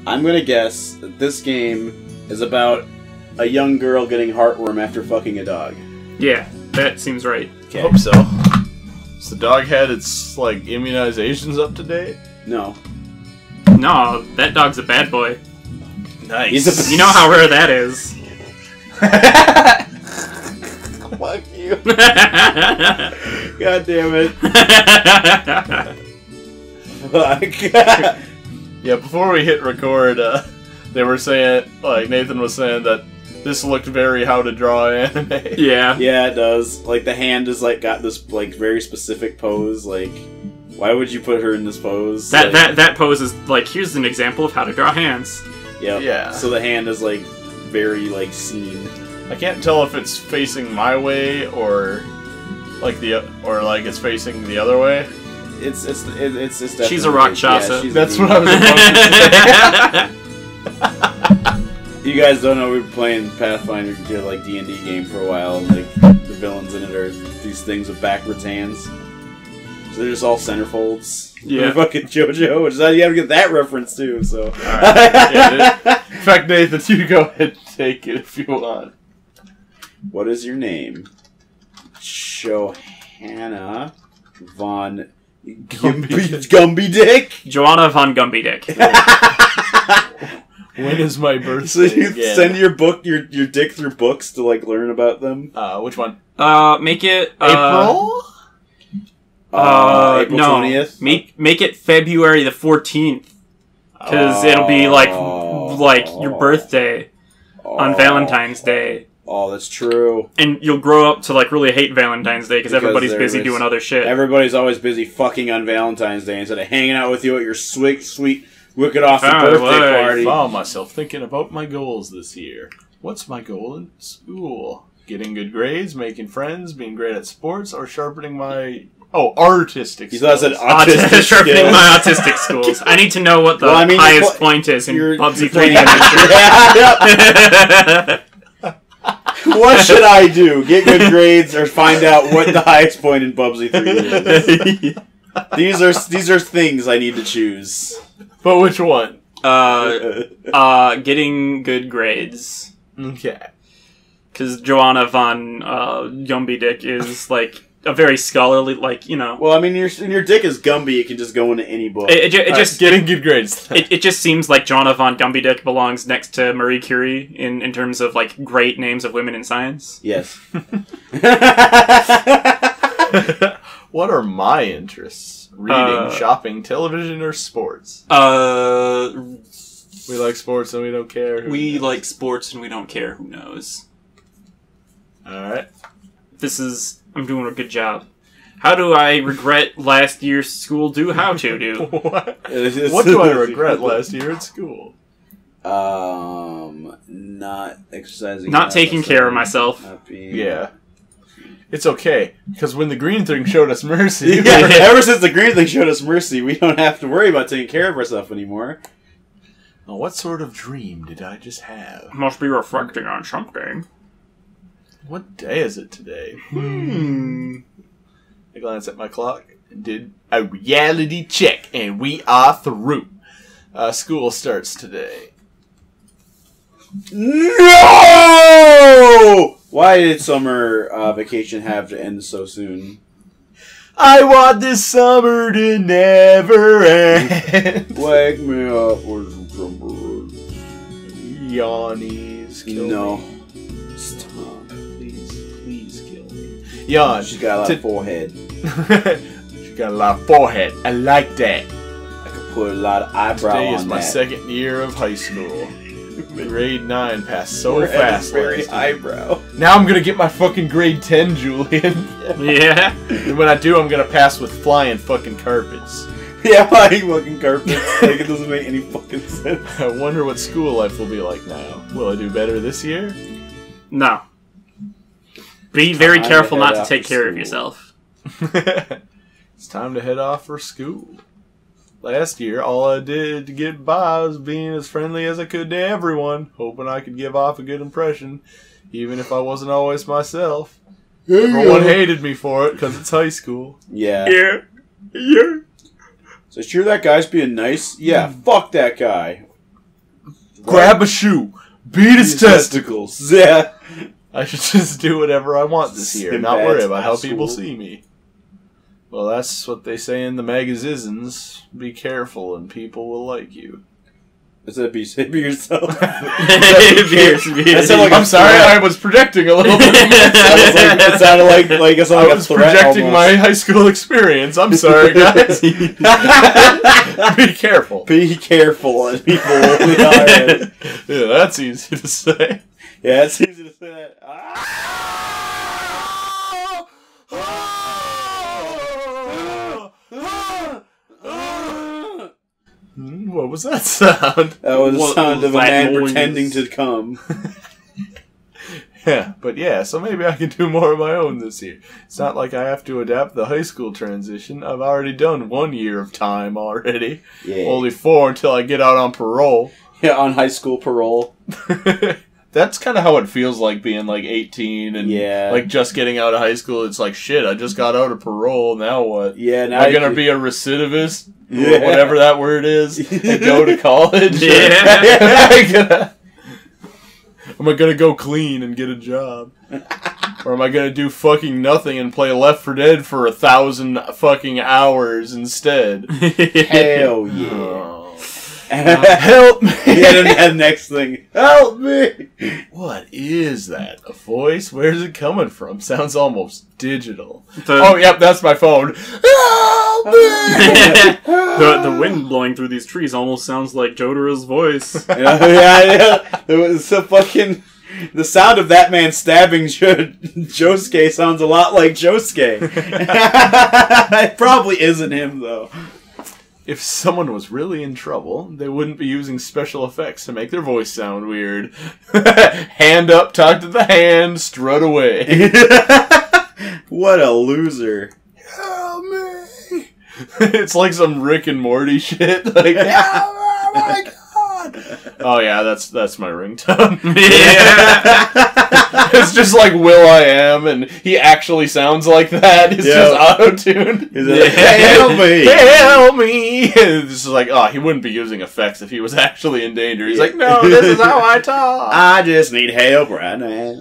I'm gonna guess that this game is about a young girl getting heartworm after fucking a dog. Yeah, that seems right. I hope so. So the dog had its, like, immunizations up to date? No. No, that dog's a bad boy. Nice. You know how rare that is. Fuck you. God damn it. Fuck. Yeah, before we hit record, they were saying, like, Nathan was saying that this looked very how to draw anime. Yeah. Yeah, it does. Like, the hand is, like, got this, like, very specific pose. Like, why would you put her in this pose? That pose is, like, here's an example of how to draw hands. Yep. Yeah. So the hand is, like, very, like, seen. I can't tell if it's facing my way or it's facing the other way. It's definitely... She's a Rakshasa. Yeah, That's what I was about to say. You guys don't know, we've been playing Pathfinder, like, D&D game for a while, and, like, the villains in it are these things with backwards hands. So they're just all centerfolds. Yeah. Fucking JoJo, which is how you gotta get that reference, too, so... Alright. Yeah, in fact, Nathan, you go ahead and take it if you want. What is your name? Johanna von Gumby Dick? Joanna von Gumby Dick. When is my birthday? So you again? send your dick through books to, like, learn about them? Which one? Make it... April? April no. 20th? Make it February the 14th. Because it'll be, like your birthday on Valentine's Day. Oh, that's true. And you'll grow up to, like, really hate Valentine's Day because everybody's busy doing other shit. Everybody's always busy fucking on Valentine's Day instead of hanging out with you at your sweet wicked awesome birthday party. I found myself thinking about my goals this year. What's my goal in school? Getting good grades, making friends, being great at sports, or sharpening my... Oh, artistic skills. You thought I said autistic sharpening my autistic skills. I need to know what the highest point is in PUBG 3. What should I do? Get good grades or find out what the highest point in PUBG 3 is? These are things I need to choose. But which one? Getting good grades. Okay. Because Joanna von Gumby Dick is, like, a very scholarly, like, you know... Well, I mean, your dick is Gumby. It can just go into any book. It just getting good grades. It just seems like Joanna von Gumby Dick belongs next to Marie Curie in terms of, like, great names of women in science. Yes. What are my interests? Reading, shopping, television, or sports? We like sports and we don't care. We like sports and we don't care who knows. Alright. I'm doing a good job. How do I regret last year's school how to do? What do I regret last year at school? Not exercising. Not taking care of myself. Yeah. It's okay, because when the green thing showed us mercy... Yeah, ever since the green thing showed us mercy, we don't have to worry about taking care of ourselves anymore. Well, what sort of dream did I just have? Must be reflecting on something. What day is it today? I glanced at my clock and did a reality check, and we are through. School starts today. No! Why did summer vacation have to end so soon? I want this summer to never end. Wake me up with some birds. Yawnies kill me. Stop. Please kill me. Yawn. She's got a lot of forehead. She's got a lot of forehead. I like that. I could put a lot of eyebrow on that. Today is my second year of high school. Grade 9 passed so fast. Very eyebrow. Now I'm gonna get my fucking grade 10, Julian. Yeah. And when I do, I'm gonna pass with flying fucking carpets. Yeah, flying fucking carpets. Like, it doesn't make any fucking sense. I wonder what school life will be like now. Will I do better this year? No. Be very careful not to take care of yourself. It's time to head off for school. Last year, all I did to get by was being as friendly as I could to everyone, hoping I could give off a good impression, even if I wasn't always myself. Everyone hated me for it, because it's high school. Yeah. Yeah. So sure that guy's being nice? Yeah, fuck that guy. grab a shoe, beat his testicles. Yeah. I should just do whatever I want this year, and not worry about how people school. see me. Well, that's what they say in the magazines. Be careful, and people will like you. Is that be yourself? I'm sorry, I was projecting a little bit. It sounded like I was projecting my high school experience. I'm sorry, guys. Be careful. Be careful, and people will be alright. Yeah, that's easy to say. Yeah, it's easy to say that. What was that sound? That was the sound of a man noise? pretending to come. Yeah, but yeah, so maybe I can do more of my own this year. It's not like I have to adapt the high school transition. I've already done 1 year of time already. Yeah. Only 4 until I get out on parole. Yeah, on high school parole. That's kind of how it feels like being like 18 and Yeah. like just getting out of high school. It's like, shit, I just got out of parole. Now what? Yeah, now Am I going to be a recidivist? Yeah. Or whatever that word is. And go to college? Yeah. Am I going to go clean and get a job? Or am I going to do fucking nothing and play Left 4 Dead for 1,000 fucking hours instead? Hell yeah. Oh. Help me! Yeah, the next thing. Help me! What is that? A voice? Where's it coming from? Sounds almost digital. The- Oh, yep, that's my phone. Help me! the wind blowing through these trees almost sounds like Jotaro's voice. Yeah. It was so fucking... The sound of that man stabbing Josuke sounds a lot like Josuke. It probably isn't him, though. If someone was really in trouble, they wouldn't be using special effects to make their voice sound weird. Hand up, talk to the hand, strut away. What a loser. Help me! It's like some Rick and Morty shit. Like, oh my god! Oh yeah, that's my ringtone. Yeah. It's just like Will.I.am, and he actually sounds like that. It's just auto-tuned. Help me! Help me! This is like, oh, he wouldn't be using effects if he was actually in danger. He's like, no, this is how I talk. I just need help right now.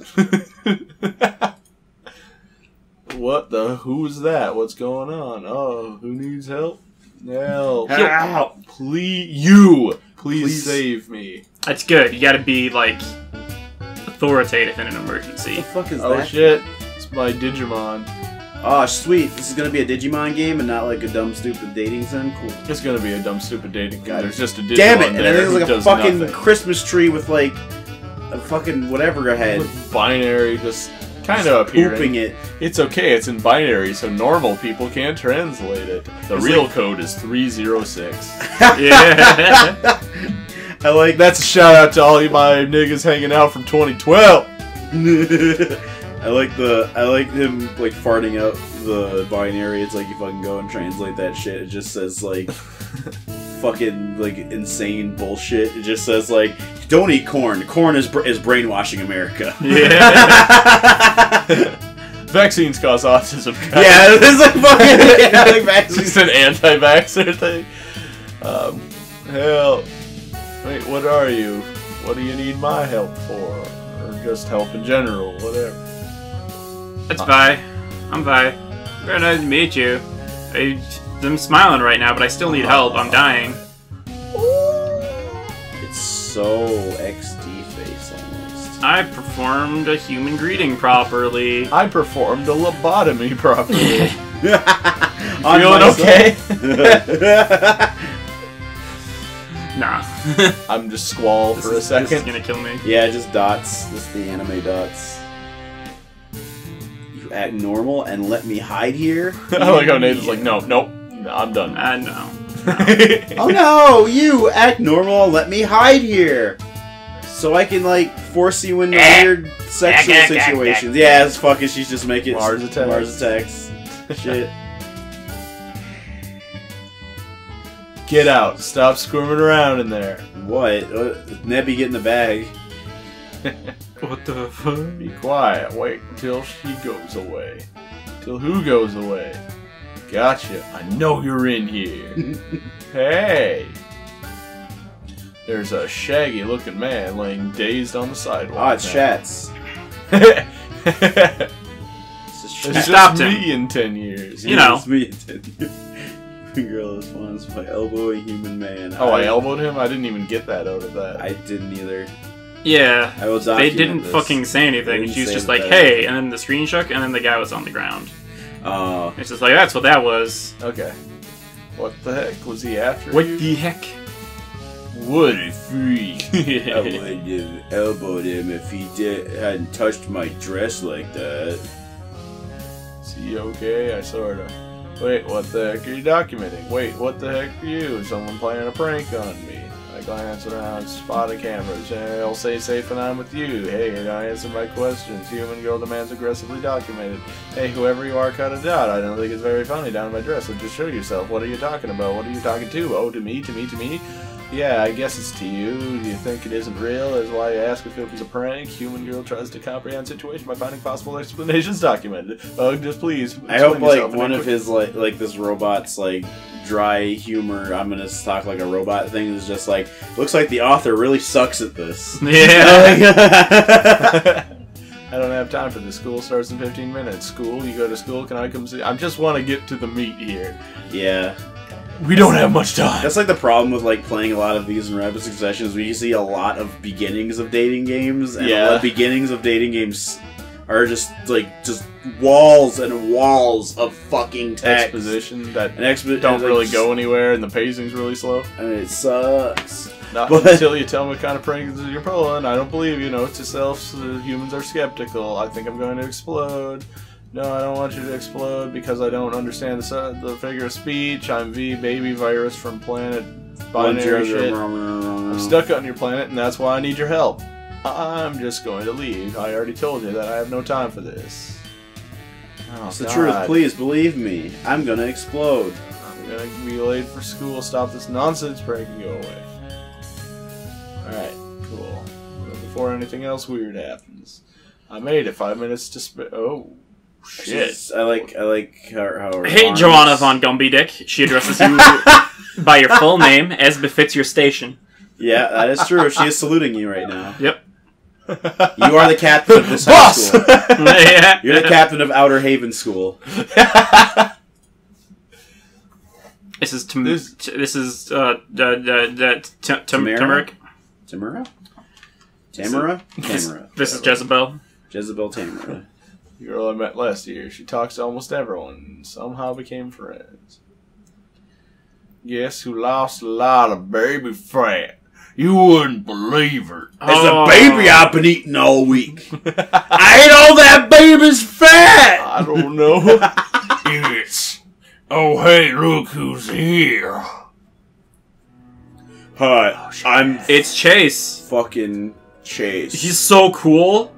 What the? Who's that? What's going on? Oh, who needs help? Help. Help. Please save me. That's good. You gotta be, like, authoritative in an emergency. What the fuck is Oh that? shit. It's my Digimon. Oh, sweet. This is gonna be a Digimon game and not like a dumb, stupid dating sim? Cool. It's gonna be a dumb, stupid dating game. God. There's just a Digimon Damn it! And there then there's who like a does fucking nothing. Christmas tree with like a fucking whatever ahead. With binary just kind of appearing. Pooping it. It's okay, it's in binary, so normal people can't translate it. The real code is 306. Yeah. I like That's a shout out to all you my niggas hanging out from 2012. I like him like farting out the binary. It's like you fucking go and translate that shit. It just says like fucking like insane bullshit. It just says like don't eat corn. Corn is brainwashing America. Yeah. Vaccines cause autism. Guys. Yeah, it's like fucking like It's vaccines. just an anti-vaxxer thing. Help. Wait, what are you? What do you need my help for? Or just help in general, whatever. That's Vi. I'm Vi. Very nice to meet you. I'm smiling right now, but I still need help. I'm dying. It's so XD face almost. I performed a human greeting properly. I performed a lobotomy properly. On Feeling myself. okay? Nah. I'm just squall for a This is second. gonna kill me. Yeah, just dots. Just the anime dots. You act normal and let me hide here? I like how Nathan's like, nope, I'm done. No. Oh no! You act normal and let me hide here! So I can, like, force you into weird sexual situations. Yeah, it's fucking, she's just making Mars attacks. Mars attacks. Shit. Get out. Stop squirming around in there. What? Nebby, get in the bag. What the fuck? Be quiet. Wait until she goes away. Till who goes away? Gotcha. I know you're in here. Hey. There's a shaggy-looking man laying dazed on the sidewalk. Ah, it's Shats. It's stopped just him. me in 10 years. You know. It's me in 10 years. Girl responds by elbowing human man. Oh, I elbowed him? I didn't even get that out of that. I didn't either. Yeah. I will They document didn't this. fucking say anything. They didn't She was say just like, that. hey, and then the screen shook, and then the guy was on the ground. Oh. It's just like, that's what that was. Okay. What the heck? Was he after What you? the heck? What a freak. I would have elbowed him if he hadn't touched my dress like that. Is he okay? I sorta. Wait, what the heck are you documenting? Wait, what the heck are you? Someone playing a prank on me. I glance around, spot a cameras, and I'll say safe and I'm with you. Hey, don't answer my questions. Human girl demands aggressively documented. Hey, whoever you are, cut it out. I don't think it's very funny down my dress, so just show yourself. What are you talking about? What are you talking to? Oh, to me, to me, to me? Yeah, I guess it's to you. Do you think it isn't real? That's why I ask if it was a prank. Human girl tries to comprehend situation by finding possible explanations documented. Oh, just please. I hope explain yourself like one in a of quick- his like this robot's like dry humor. I'm gonna talk like a robot thing is just like looks like the author really sucks at this. Yeah. I don't have time for this. School starts in 15 minutes. School? You go to school? Can I come see? I just want to get to the meat here. Yeah. We don't have much time. That's like the problem with like playing a lot of these in rapid succession is we see a lot of beginnings of dating games, and Yeah. the beginnings of dating games are just walls and walls of fucking text. Exposition that And don't really go anywhere, and the pacing's really slow. and it sucks. Not But- until you tell me what kind of prank you're pulling. I don't believe you. Note to self, humans are skeptical. I think I'm going to explode. No, I don't want you to explode because I don't understand the figure of speech. I'm V, baby virus from planet binary shit. I'm stuck on your planet, and that's why I need your help. I'm just going to leave. I already told you that I have no time for this. Oh, It's the God. truth. Please believe me. I'm gonna explode. I'm gonna be late for school. Stop this nonsense prank and go away. Alright, cool. But before anything else weird happens. I made it. 5 minutes to spare. Oh, shit. I like how Hey, Joanna von Gumby Dick. She addresses you by your full name, as befits your station. Yeah, that is true. She is saluting you right now. Yep. You are the captain of this high Boss! school. Yeah. You're the captain of Outer Haven School. This is Tamara? Turmeric. Tamara? Tamara. This is Jezebel. Jezebel Tamara. The girl I met last year. She talks to almost everyone and somehow became friends. Guess who lost a lot of baby fat? You wouldn't believe her. It's a baby I've been eating all week. I ate all that baby's fat! I don't know. Yes. Oh, hey, look who's here. Hi, I'm It's Chase. fucking Chase. He's so cool.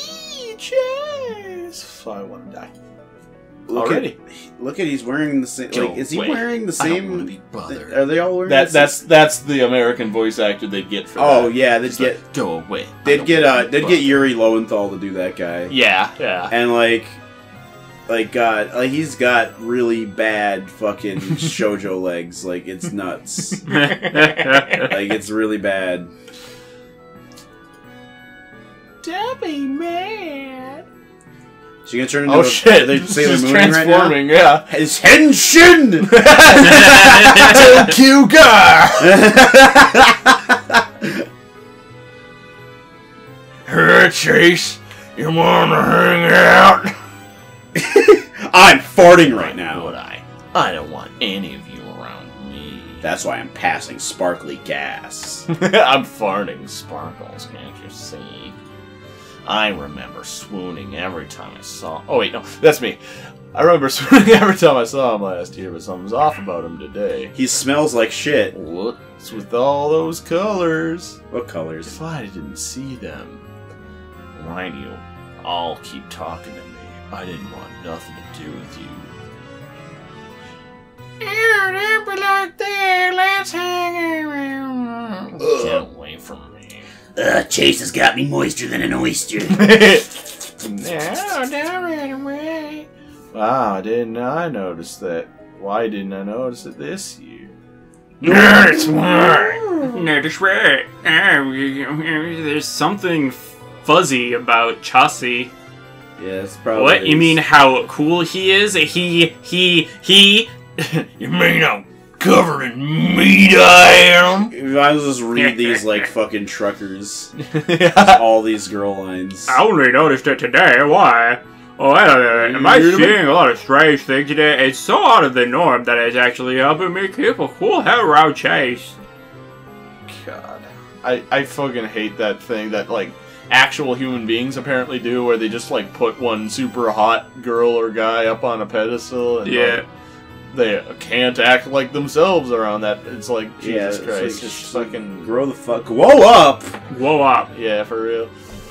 Chase. I want to die. Look Already. Look at he's wearing the same. Go Like, is he away. wearing the I don't same? wanna be bothered. Are they all wearing? the same- That's the American voice actor they get for that. Oh yeah, they'd get Go away. they'd get Yuri Lowenthal to do that guy. Yeah, yeah. And God, like he's got really bad fucking shoujo legs. Like it's nuts. Like it's really bad. Debbie, man. So you gonna turn into Oh a shit! They're This Sailor is Mooning right now. transforming. Yeah. It's Henshin. Hey, Chase, you wanna hang out? I'm farting right now. Would I? I don't want any of you around me. That's why I'm passing sparkly gas. I'm farting. Sparkles, can't you see? I remember swooning every time I saw. Oh wait, no, that's me. I remember swooning every time I saw him last year, but something's off about him today. He smells like shit. What's with all those colors? What colors? If I didn't see them, Why do you all keep talking to me? I didn't want nothing to do with you. don't be like that. Let's hang around. Get away from me. Chase has got me moister than an oyster. No, don't run away. Wow, didn't I notice that? Why didn't I notice it this year? It's mine! That's right. There's something fuzzy about Chaucy. Yeah, it's probably. What? You mean how cool he is? He. You mean I'm covered in meat, I am? If I just read these like fucking truckers, all these girl lines. I only noticed it today. Why? Oh, am I seeing a lot of strange things today? It's so out of the norm that it's actually helping me keep a cool head around Chase. God. I fucking hate that thing that, like, actual human beings apparently do, where they just, like, put one super hot girl or guy up on a pedestal and, Yeah. they can't act like themselves around that. It's like, Jesus Christ. It's Just like, fucking... grow the fuck. Whoa up! Whoa up. Yeah, for real.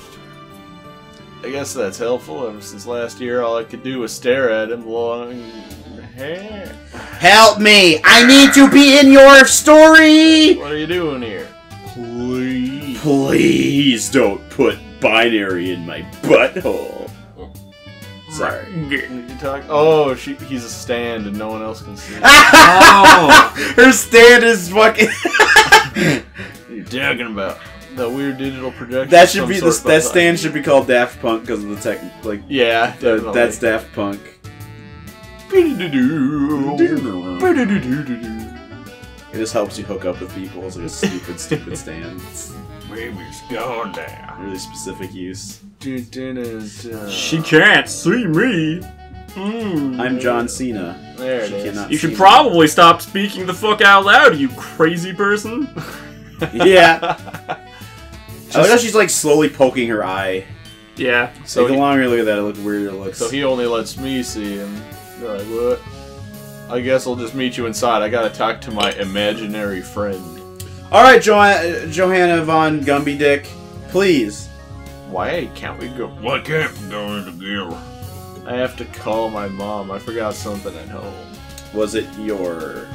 I guess that's helpful. Ever since last year, all I could do was stare at him long hair. Help me! I need to be in your story! What are you doing here? Please. Please don't put binary in my butthole. Sorry. Did you talk? Oh, he's a stand and no one else can see. Oh. Her stand is fucking. What are you talking about? That weird digital projection. That should be that stand should be called Daft Punk because of the tech. Like yeah, that's Daft Punk. It just helps you hook up with people. It's like a stupid stand. Baby's gone now. Really specific use. She can't see me. I'm John Cena. There it is. You should probably stop speaking the fuck out loud, you crazy person. Yeah. I like how she's like slowly poking her eye. Yeah. So like, the longer you look at that, it looks weirder. It looks. So he only lets me see him. They're like, what? I guess I'll just meet you inside. I gotta talk to my imaginary friend. Alright, Johanna von Gumby Dick, please. Why can't we go? Why can't we go together? I have to call my mom. I forgot something at home. Was it your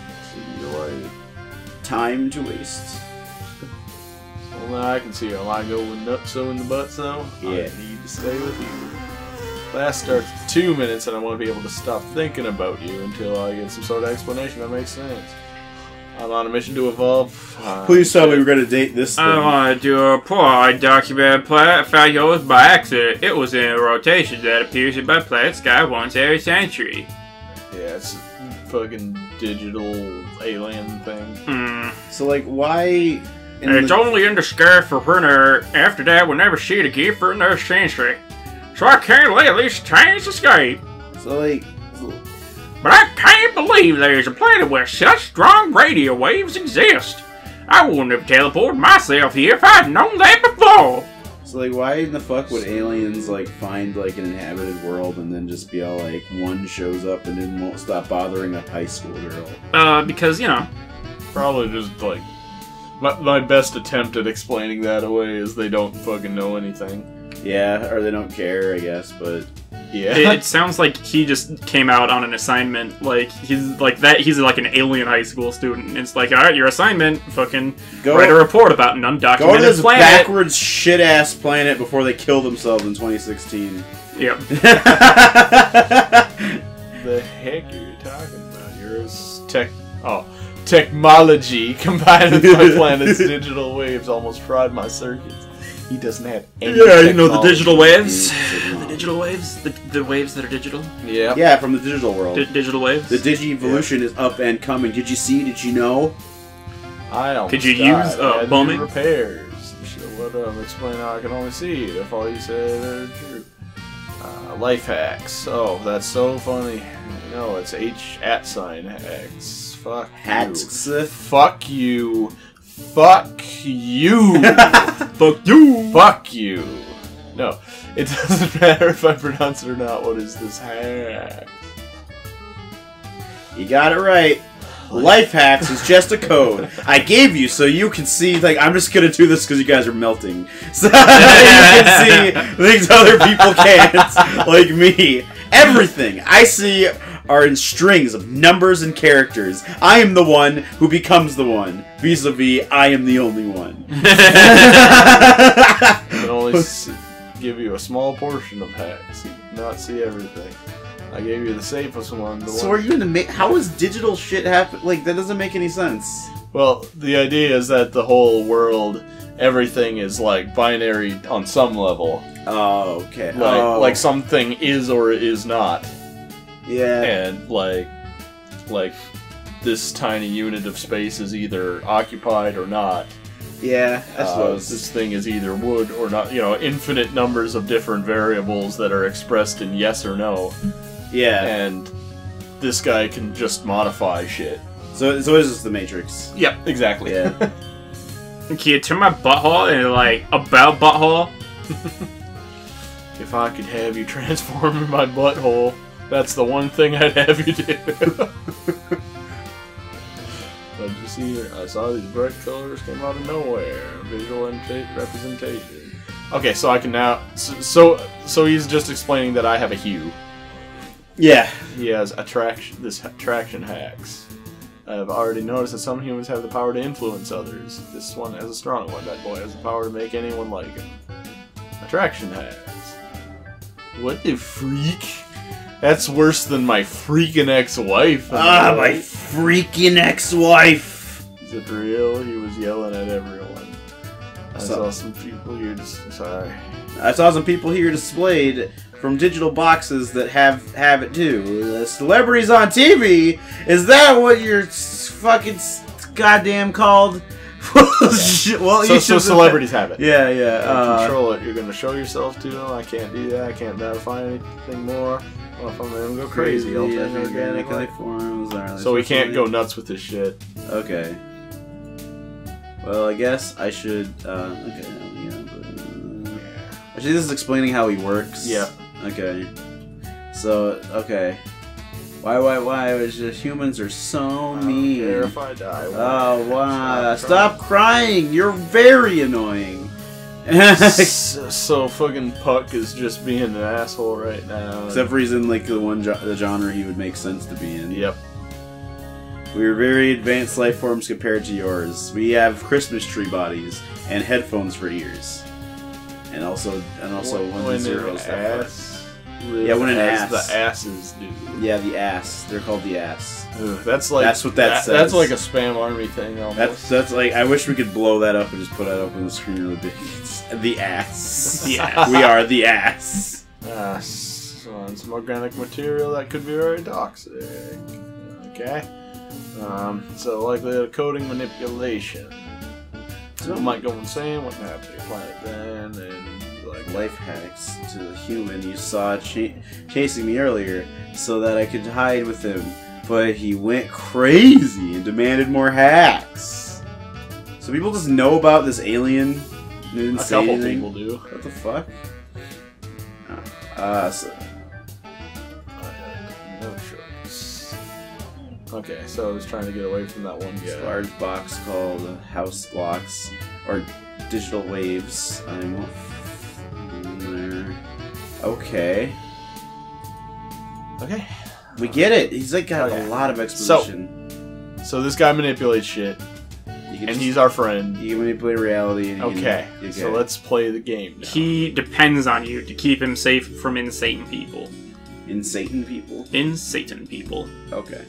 time to waste? Well, now I can see how I go with nutso in the butt, though. Yeah. I need to stay with you. Class starts in 2 minutes, and I want to be able to stop thinking about you until I get some sort of explanation that makes sense. I'm on a mission to evolve. Please tell me we're going to date this thing. I want to do a report. I documented planet failures by accident. It was in a rotation that appears in my planet sky once every century. Yeah, it's a fucking digital alien thing. So, like, why... It's only in the sky for her. After that, we'll never see it again for another century. So I can't let these tanks escape. So, like... But I can't believe there's a planet where such strong radio waves exist. I wouldn't have teleported myself here if I'd known that before. So, like, why in the fuck would aliens, like, find, like, an inhabited world and then just be all, like, one shows up and then won't stop bothering a high school girl? Because, you know. Probably just, like... My best attempt at explaining that away is they don't fucking know anything. Yeah, or they don't care, I guess, but... Yeah. It sounds like he just came out on an assignment. Like, he's like an alien high school student. It's like, alright, your assignment, fucking write a report about an undocumented go to this planet. backwards shit-ass planet before they kill themselves in 2016. Yep. The heck are you talking about? Yours technology combined with my planet's digital waves almost fried my circuits. He doesn't have any you know the digital waves? The digital waves? The waves that are digital? Yeah. Yeah, from the digital world. Digital waves? The Digi-evolution is up and coming. Did you see? Did you know? I almost Could you died. use I had bombing? Repairs. What explain how I can only see if all you said are true. Life hacks. Oh, that's so funny. No, it's H@hacks. Fuck Hacks. you. Fuck you. Fuck you. Fuck you. Fuck you. No, it doesn't matter if I pronounce it or not. What is this hack? You got it right. Life hacks is just a code I gave you so you can see, like, I'm just gonna do this because you guys are melting. So you can see things other people can't, like me. Everything I see are in strings of numbers and characters. I am the one who becomes the one. Vis-a-vis, I am the only one. I can only give you a small portion of hacks. You cannot see everything. I gave you the safest one. So are you gonna how is digital shit happen? Like, that doesn't make any sense. Well, the idea is that the whole world, everything is like binary on some level. Oh, okay. Like something is or is not. Yeah. And like this tiny unit of space is either occupied or not. Yeah, I suppose. This thing is either would or not. You know, infinite numbers of different variables that are expressed in yes or no. Yeah. And this guy can just modify shit. So is this the Matrix? Yep, exactly. Yeah. Can you turn my butthole into, like, a bell butthole? If I could have you transform in my butthole, that's the one thing I'd have you do. But you see, I saw these bright colors came out of nowhere. Visual representation. Okay, so I can now. So he's just explaining that I have a hue. Yeah. He has attraction hacks. I've already noticed that some humans have the power to influence others. This one has a strong one. That boy has the power to make anyone like him. Attraction hacks. What the freak? That's worse than my freaking ex-wife. Ah, my freaking ex-wife! Is it real? He was yelling at everyone. I saw some people here sorry. I saw some people here displayed from digital boxes that have it too. Celebrities on TV? Is that what you're fucking goddamn called? Well, so celebrities have it. Yeah, yeah. Control it. You're gonna show yourself to them. I can't do that. I can't modify anything more. Well, if I'm gonna go crazy, I'll organic life forms. So we can't go nuts with this shit. Okay. Well, I guess I should. Okay. Actually, this is explaining how he works. Yeah. Okay. So, okay. Why? It's just humans are so mean. I don't care if I die. Oh, why? Stop crying! You're very annoying. So fucking Puck is just being an asshole right now. Except for he's in like the genre he would make sense to be in. Yep. We are very advanced life forms compared to yours. We have Christmas tree bodies and headphones for ears, and also ones and zeros. Yeah, when an ass. The asses do. Yeah, the ass. They're called the ass. Ugh, that's what that says. That's like a spam army thing almost. That's like, I wish we could blow that up and just put that up on the screen really big. It's the ass. The ass. We are the ass. Some organic material that could be very toxic. Okay. So likely coding manipulation. So might go insane. What can happen to your planet then? And like life hacks to the human you saw chasing me earlier, so that I could hide with him. But he went crazy and demanded more hacks. So people just know about this alien. They didn't say couple anything. People do. What the fuck? Okay, so I was trying to get away from that one guy. This large box called house blocks or digital waves. I'm there. Okay. Okay. We get it. He's like got a lot of exposition. So this guy manipulates shit, and he's our friend. He can manipulate reality. And okay. So let's play the game now. He depends on you to keep him safe from insane people. Insane people? Insane people. Okay.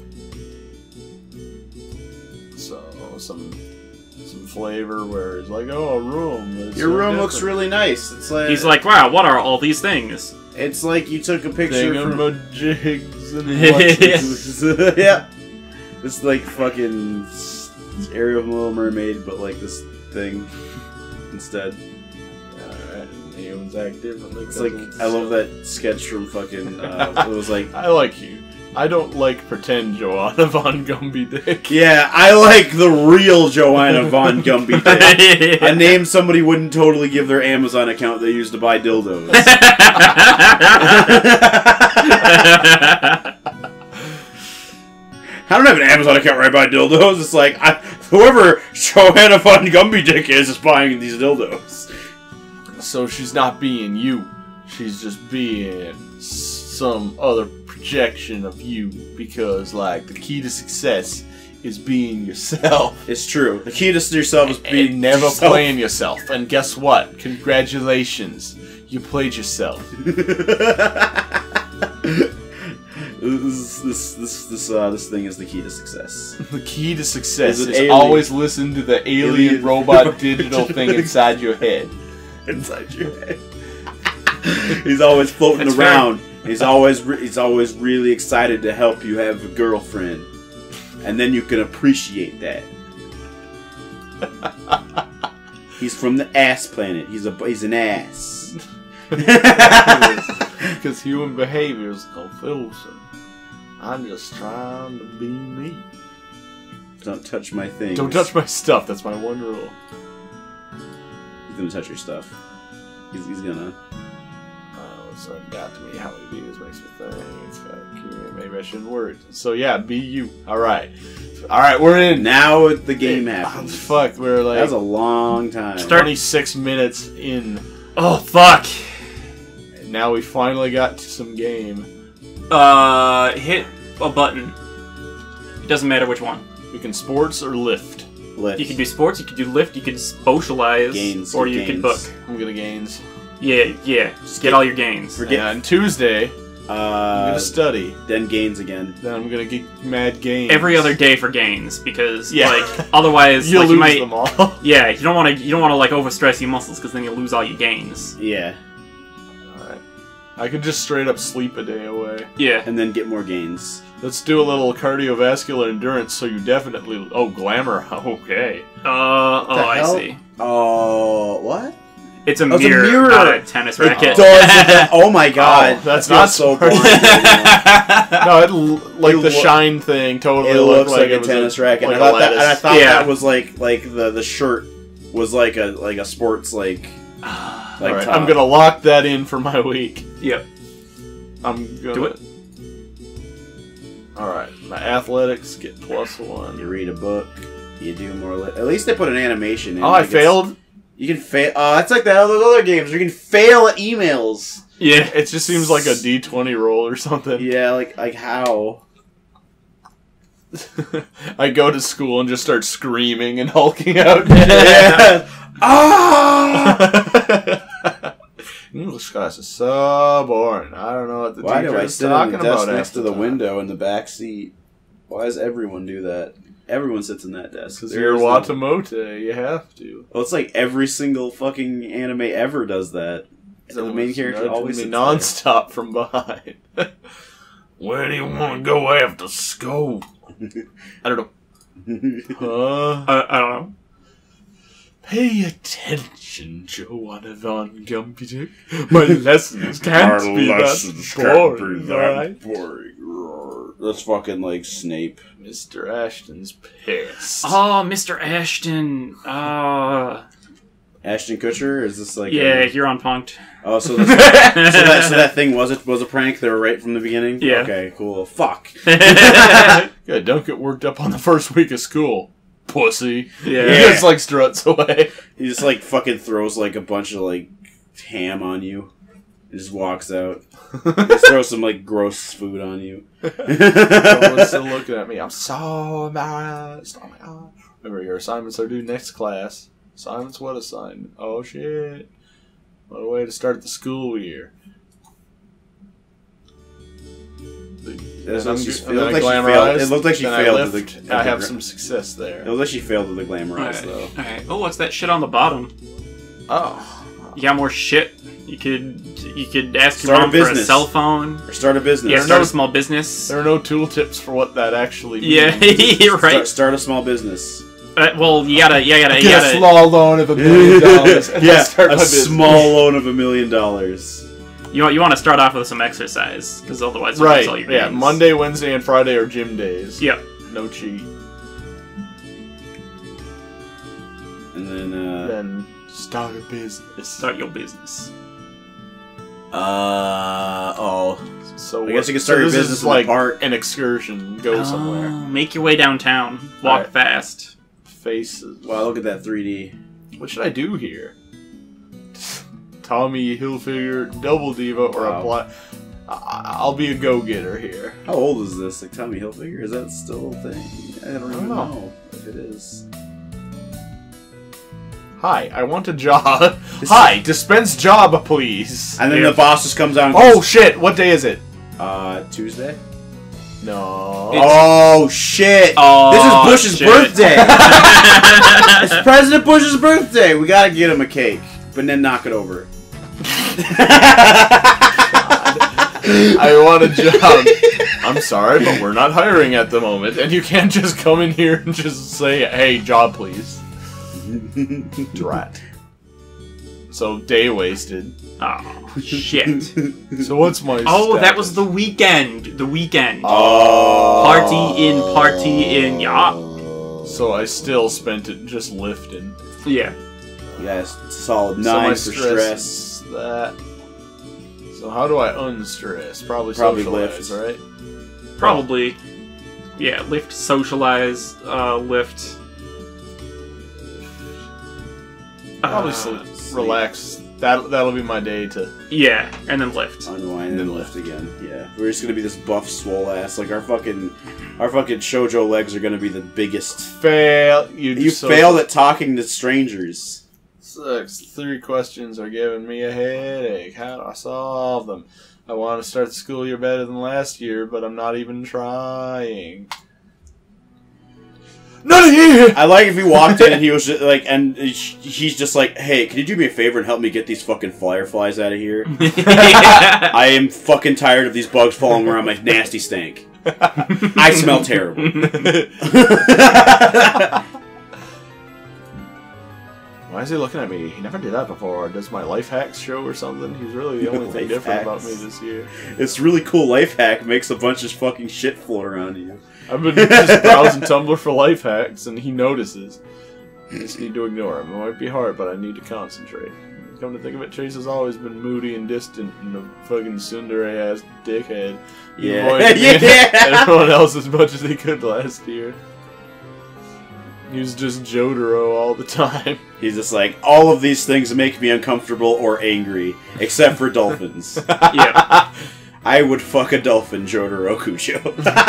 So some flavor where it's like, oh, a room. Your room looks really nice. It's like he's like, wow, what are all these things? It's like you took a picture from jigs and yeah. This like fucking Ariel from Little Mermaid, but like this thing instead. Alright, humans act differently. It's like I love that sketch from fucking. It was like I like you. I don't like pretend Joanna Von Gumby Dick. Yeah, I like the real Joanna Von Gumby Dick. A name somebody wouldn't totally give their Amazon account they used to buy dildos. I don't have an Amazon account where I buy dildos. It's like, whoever Joanna Von Gumby Dick is buying these dildos. So she's not being you. She's just being some other projection of you, because like the key to success is being yourself. It's true. The key to yourself is being and never yourself. playing yourself. And guess what? Congratulations, you played yourself. This thing is the key to success. The key to success Is is it always listen to the alien robot digital thing inside your head. Inside your head. He's always floating That's around. He's always really excited to help you have a girlfriend, and then you can appreciate that. He's from the ass planet. He's an ass. Because human behavior is confusing. I'm just trying to be me. Don't touch my things. Don't touch my stuff. That's my one rule. He's gonna touch your stuff. He's gonna. So it got to me how he views makes me think. It's got maybe I shouldn't worry. So yeah, be you. All right, we're in Now the game happens. Fuck, we're like That was a long time. 26 minutes in. Oh, fuck. And now we finally got to some game. Hit a button. It doesn't matter which one. We can sports or lift. Lift. You can do sports, you can do lift, you can socialize, Gains, or you can book. I'm gonna gains. Yeah. Just get all your gains. Forget- Yeah, on Tuesday, I'm gonna study. Then gains again. Then I'm gonna get mad gains. Every other day for gains, because Yeah. like otherwise You'll like, lose you might. them all. Yeah, you don't want to like overstress your muscles because then you lose all your gains. Yeah. Alright. I could just straight up sleep a day away. Yeah. And then get more gains. Let's do a little cardiovascular endurance so you definitely... Oh, glamour. Okay. I hell? see. Oh, what? It's a Oh, it's a mirror, mirror. not a tennis It racket. does. Oh my god. Oh, that's I feel not so smart. boring right now. No, like It the loo- shine thing totally It looks like it a was tennis racket. like And I a thought that, and I lettuce. thought Yeah. that was like the shirt was like a sports like Alright, top. I'm gonna lock that in for my week. Yep. I'm gonna... Do it. Alright, my athletics get +1. You read a book. You do more. At least they put an animation in. Oh, I failed? You can fail. It's like those other games. You can fail at emails. Yeah. It just seems like a D20 roll or something. Yeah, like how? I go to school and just start screaming and hulking out. Yeah. Ah! English class is so boring. I don't know what the Why do teacher I is sit talking on the desk about next half to the the time. window in the back seat? Why does everyone do that? Everyone sits in that desk. Because There you're is no- Watamote, you have to. Well, it's like every single fucking anime ever does that. So the main character always sits non-stop from behind. Where do you want to go after school? I don't know. Huh? I don't know. Pay attention, Joanna Von Gumpidick. My lessons can't be that boring, alright? boring. That's fucking like Snape. Mr. Ashton's pissed. Oh, Mr. Ashton. Ashton Kutcher? Is this like Yeah, you're on punked. Oh, so that thing was a prank? They were right from the beginning? Yeah. Okay, cool. Fuck. Good, don't get worked up on the first week of school, pussy. Yeah. He just like struts away. He just like fucking throws like a bunch of like ham on you. He just walks out. Just throws some like gross food on you. Everyone's still looking at me. I'm so embarrassed. Oh my god. Remember, your assignments are due next class. Assignments? What assignment? Oh shit. What a way to start the school year. It Then looked I like she glamorized, failed. It looked like she then I failed. lift. I have some success there. It looked like she failed to the glamorize though. Alright. Oh, what's that shit on the bottom? Oh. You got more shit. You could ask your Start a mom for a business. cell phone. Or start a business. Yeah, start a small business. There are no tooltips for what that actually means. Yeah, you're right. Start a small business. Well, you gotta. Get a small loan of $1 million. And Yeah, start a my business. small loan of $1 million. You want to start off with some exercise, because otherwise you Right. lose all your Yeah. gains. Monday, Wednesday, and Friday are gym days. Yep. No cheat. And then Then start a business. Start your business. So I guess you can start your this business is in the like park. an excursion. Go somewhere. Make your way downtown. Walk Alright. fast. Faces. wow, look at that 3D. What should I do here? Tommy Hilfiger, Double Diva, or Wow. apply? I'll be a go-getter here. How old is this? Like Tommy Hilfiger? Is that still a thing? I don't even know if it is. Hi, I want a job. Hi, dispense job, please. And then Yeah. the boss just comes out and Oh goes, shit! What day is it? Tuesday? No. Oh shit! Oh, this is Bush's shit. birthday. It's President Bush's birthday. We gotta get him a cake, but then knock it over. I want a job. I'm sorry, but we're not hiring at the moment, and you can't just come in here and just say, "Hey, job, please." Drat. So day wasted. Oh shit! So what's my? Oh, that status? was the weekend. The weekend. Oh. Party in, yeah. So I still spent it just lifting. Yeah. Yes, solid So 9 my for stress. is that. So how do I unstress? Probably Probably socialize, lift. right? Probably. Yeah, lift, socialize, lift. Probably relax. That'll be my day to. Yeah, and then lift. Unwind and then lift again. Yeah, we're just gonna be this buff swole ass. Like our fucking shoujo legs are gonna be the biggest. Fail. You failed at talking to strangers. Sucks. 3 questions are giving me a headache. How do I solve them? I want to start the school year better than last year, but I'm not even trying. None of you! I like if he walked in and he was just like, and he's just like, "Hey, can you do me a favor and help me get these fucking fireflies out of here? I am fucking tired of these bugs falling around my nasty stank. I smell terrible." Why is he looking at me? He never did that before. Does my life hacks show or something? He's really the only thing Life different about hacks. me this year. It's really cool life hack. Makes a bunch of fucking shit float around you. I've been just browsing Tumblr for life hacks, and he notices. I just need to ignore him. It might be hard, but I need to concentrate. Come to think of it, Chase has always been moody and distant and a fucking tsundere-ass dickhead. He Yeah. avoided me and Yeah. everyone else as much as he could last year. He was just Jotaro all the time. He's just like, all of these things make me uncomfortable or angry, except for dolphins. Yeah. I would fuck a dolphin, Jotaro Kucho.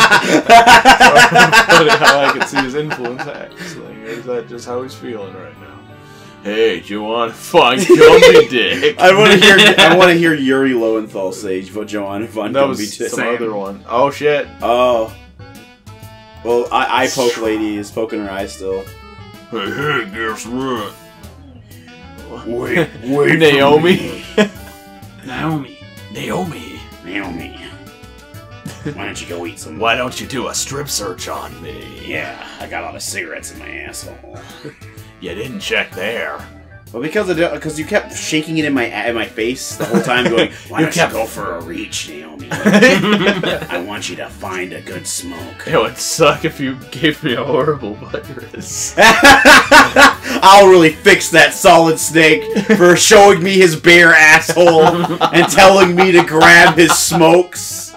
Funny how I can see his influence actually. Or is that just how he's feeling right now? Hey, do you want to find Gumby Dick? I want to hear Yuri Lowenthal say, Joanna Von That Gumby was Dick. some other one. Oh shit. Oh. Well, eye poke lady is poking her eye still. Hey, guess what? Wait, Naomi. Naomi. Naomi, Naomi. Why don't you go eat some? why don't you do a strip search on me? Yeah, I got all the cigarettes in my asshole. You didn't check there. Well, because you kept shaking it in my face the whole time, going, "Why don't you go for a reach, Naomi? I want you to find a good smoke." It would suck if you gave me a horrible virus. I'll really fix that Solid Snake for showing me his bare asshole and telling me to grab his smokes.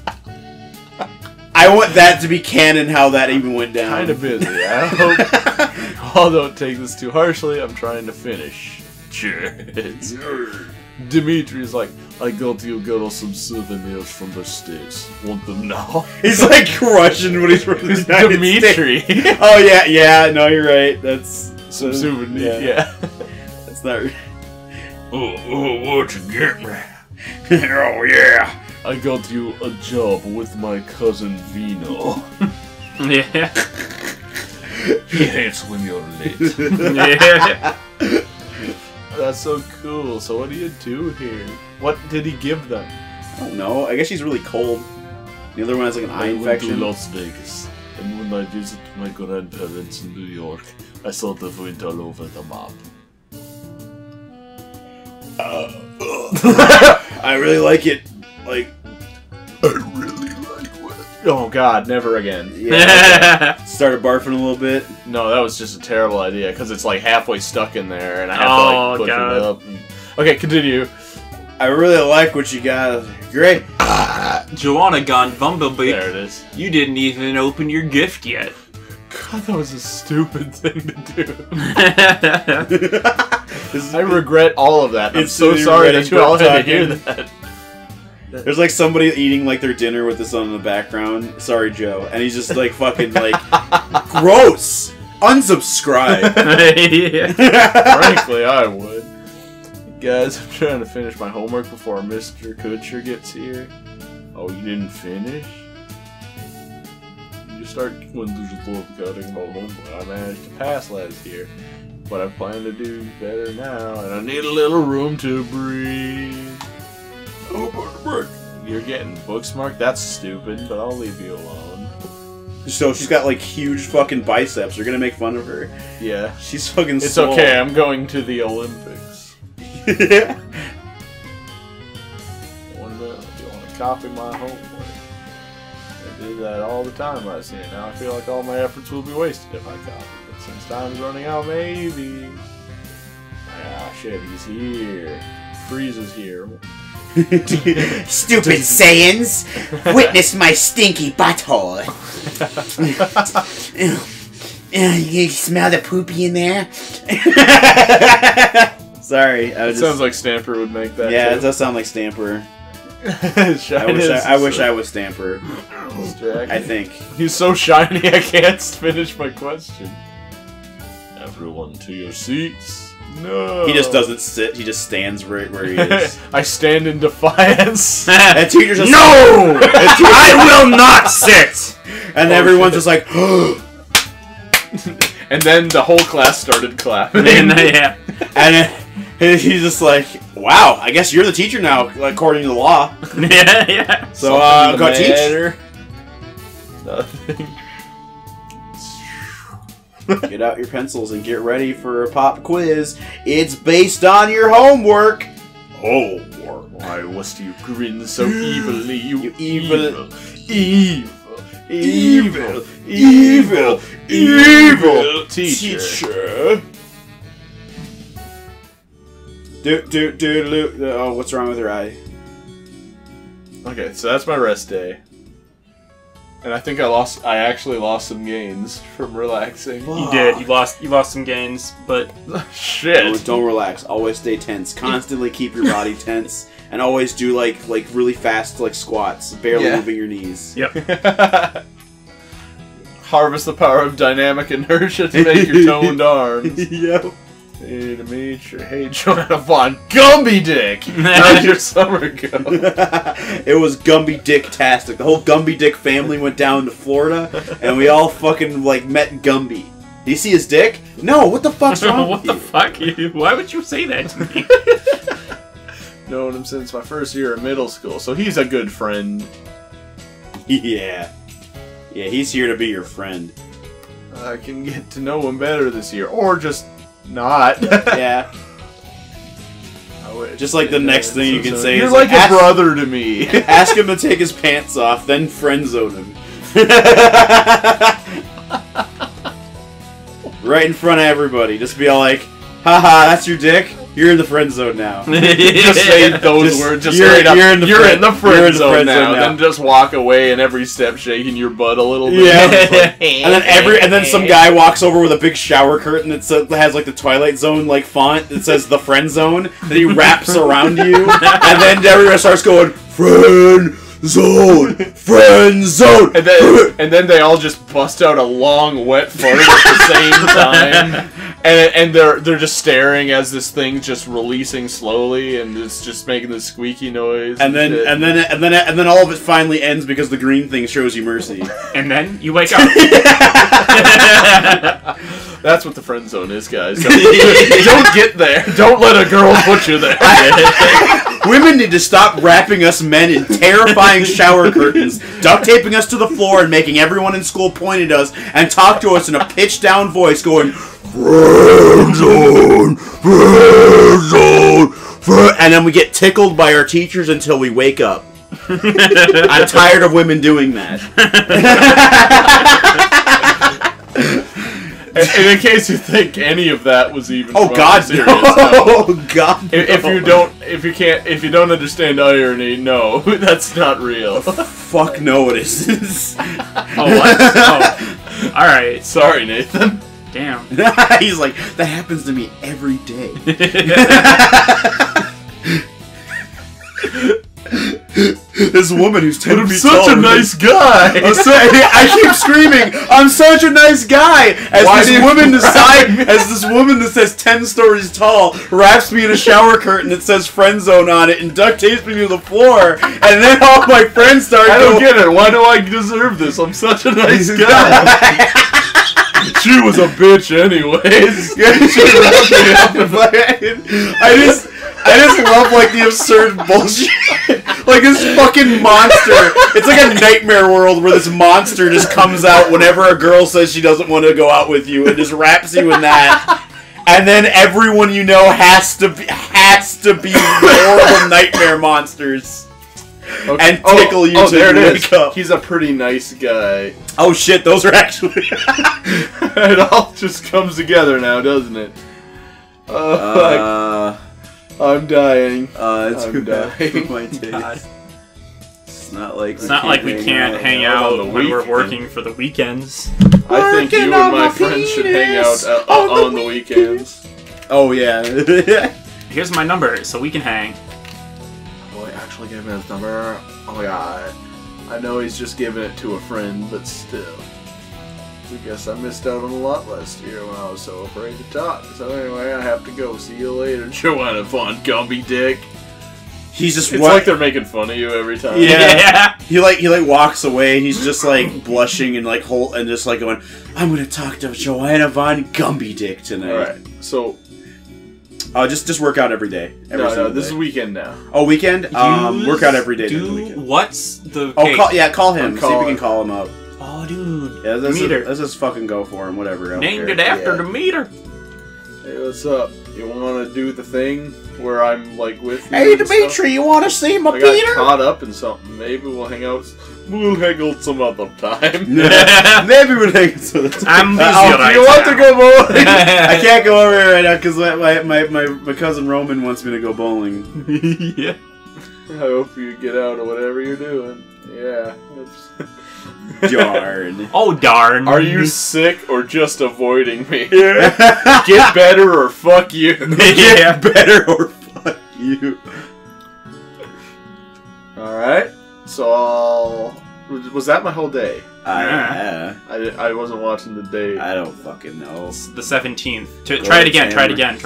I want that to be canon, how that even went down. Kind of busy. I hope y'all don't take this too harshly. I'm trying to finish. Cheers. Dimitri's like, I got you girls some souvenirs from the States. Want them now? He's like crushing when he's from the United Dimitri. States. Oh yeah, no, you're right. That's Some souvenirs, yeah. That's not. Oh, what'd you get me? Oh yeah. I got you a job with my cousin Vino. Yeah. He hates when you're late. Yeah. That's so cool. So what do you do here? What did he give them? I don't know. I guess she's really cold. The other one has like an eye I went to infection. Las Vegas, and when I visited my grandparents in New York, I sort of went all over the map. I really like it. Like, Oh god, never again. yeah. Started barfing a little bit. No, that was just a terrible idea, because it's like halfway stuck in there, and I have to Oh, like push God. it up. Okay, continue. I really like what you got. Great. Joanna gone Bumblebee. There it is. You didn't even open your gift yet. God, that was a stupid thing to do. This is- I regret all of that. I'm It's so really sorry regretting that you all had to talking. hear that. There's like somebody eating like their dinner with this on in the background. Sorry, Joe. And he's just like fucking like, gross. Unsubscribe. Yeah. Frankly, I would. Guys, I'm trying to finish my homework before Mr. Kutcher gets here. Oh, you didn't finish? to start when there's a little cutting moment. I managed to pass last year, but I plan to do better now, and I need a little room to breathe. You're getting book smart? That's stupid, but I'll leave you alone. So she's got like huge fucking biceps. You're gonna make fun of her. Yeah. She's fucking It's small. okay, I'm going to the Olympics. Yeah. You want to copy my homework? I did that all the time last year. Now I feel like all my efforts will be wasted if I copy. But since time's running out, maybe. Ah, shit, he's here. Freeze is here. Stupid Saiyans! Witness my stinky butthole! You smell the poopy in there? Sorry, It sounds like Stamper would make that. Yeah, too. it does sound like Stamper. Shiny I wish I was Stamper. I think. He's so shiny I can't finish my question. Everyone to your seats. No. He just doesn't sit. He just stands right where he is. I stand in defiance. And teacher's just No! I will not sit! And everyone's just like, and then the whole class started clapping. Yeah. and he's just like, wow, I guess you're the teacher now, according to the law. Yeah. So, go teach. Nothing. Get out your pencils and get ready for a pop quiz. It's based on your homework. Homework. Why must you grin so evilly, you evil, evil teacher. Oh, what's wrong with her eye? Okay, so that's my rest day. And I think I actually lost some gains from relaxing. You did. You lost some gains, but Shit. Don't relax. Always stay tense. Constantly keep your body tense, and always do like really fast squats, barely moving your knees. yep. Harvest the power of dynamic inertia to make your toned arms. Yep. Hey, Dimitri. Hey, Joanna Von Gumby Dick! How'd your summer go? It was Gumby Dick-tastic. The whole Gumby Dick family went down to Florida, and we all fucking, met Gumby. Do you see his dick? No, what the fuck's wrong What with the you? fuck? Why would you say that to me? Known him since my first year of middle school, so he's a good friend. Yeah. Yeah, he's here to be your friend. I can get to know him better this year, or just not. Yeah. Just like the next thing you can say you're is like a brother to me. Ask him to take his pants off, then friend zone him. Right in front of everybody. Just be all like, haha, that's your dick? You're in the friend zone now. Just say those words. Just straight up. You're in the friend zone now. Then just walk away, and every step shaking your butt a little bit. Yeah. and then some guy walks over with a big shower curtain that has the Twilight Zone font that says the friend zone. That he wraps around you, and then everyone starts going friend zone, friend zone, and then they all just bust out a long wet fart at the same time. And they're just staring as this thing's just releasing slowly, and it's just making this squeaky noise. And then all of it finally ends because the green thing shows you mercy. And then you wake up. That's what the friend zone is, guys. Don't get there. Don't let a girl put you there. Women need to stop wrapping us men in terrifying shower curtains, duct taping us to the floor, and making everyone in school point at us and talk to us in a pitched down voice, going, friend zone, friend zone, and then we get tickled by our teachers until we wake up. I'm tired of women doing that. And in case you think any of that was even serious, no. Oh God! No. If you don't understand irony, no, that's not real. Fuck no, it isn't. Oh what? Oh, all right. Sorry, Nathan. Damn. He's like, that happens to me every day. this woman who's 10 I'm feet such tall. a nice guy. I keep screaming, I'm such a nice guy, as this woman that says 10 stories tall wraps me in a shower curtain that says friend zone on it and duct tapes me to the floor, and then all my friends start I don't get it. Why do I deserve this? I'm such a nice guy. She was a bitch anyways. I just love like the absurd bullshit. Like this fucking monster. It's like a nightmare world where this monster just comes out whenever a girl says she doesn't want to go out with you and just wraps you in that. And then everyone you know has to be horrible nightmare monsters. Okay. And tickle you to there it wake is. up. He's a pretty nice guy. Oh shit, those are actually It all just comes together now, doesn't it? I'm dying. it's I'm dying. my taste. It's not like we can't hang out when we're working for the weekends. I think you and my friends should hang out on the weekends. Oh yeah. Here's my number, so we can hang. Oh, he actually gave me his number. Oh my god. I know he's just giving it to a friend, but still. I guess I missed out on a lot last year when I was so afraid to talk. So anyway, I have to go. See you later. Joanna Von Gumby Dick. He's just It's like they're making fun of you every time. Yeah. He walks away. He's just like blushing and like and just like going, I'm gonna talk to Joanna Von Gumby Dick tonight. All right. So. Just work out every day. No, this is weekend now. Oh, weekend? Work out every day. What's the... Oh, call him. See if we can call him up. Oh, dude. Yeah, let's just fucking go for him. Whatever. Named it after the meter. Hey, what's up? You want to do the thing where I'm like with you? Hey, Dimitri, you want to see my Peter? I got caught up in something. Maybe we'll hang out. We'll hang out some other time. Maybe we'll hang out some other time. I'm busy right you want to go bowling? I can't go over there right now because my cousin Roman wants me to go bowling. Yeah. I hope you get out of whatever you're doing. Yeah. Darn. Oh, darn. Are you sick or just avoiding me? Get better or fuck you. Get better or fuck you. Alright. So was that my whole day? I wasn't watching the date. I don't fucking know. It's the 17th. Try it again.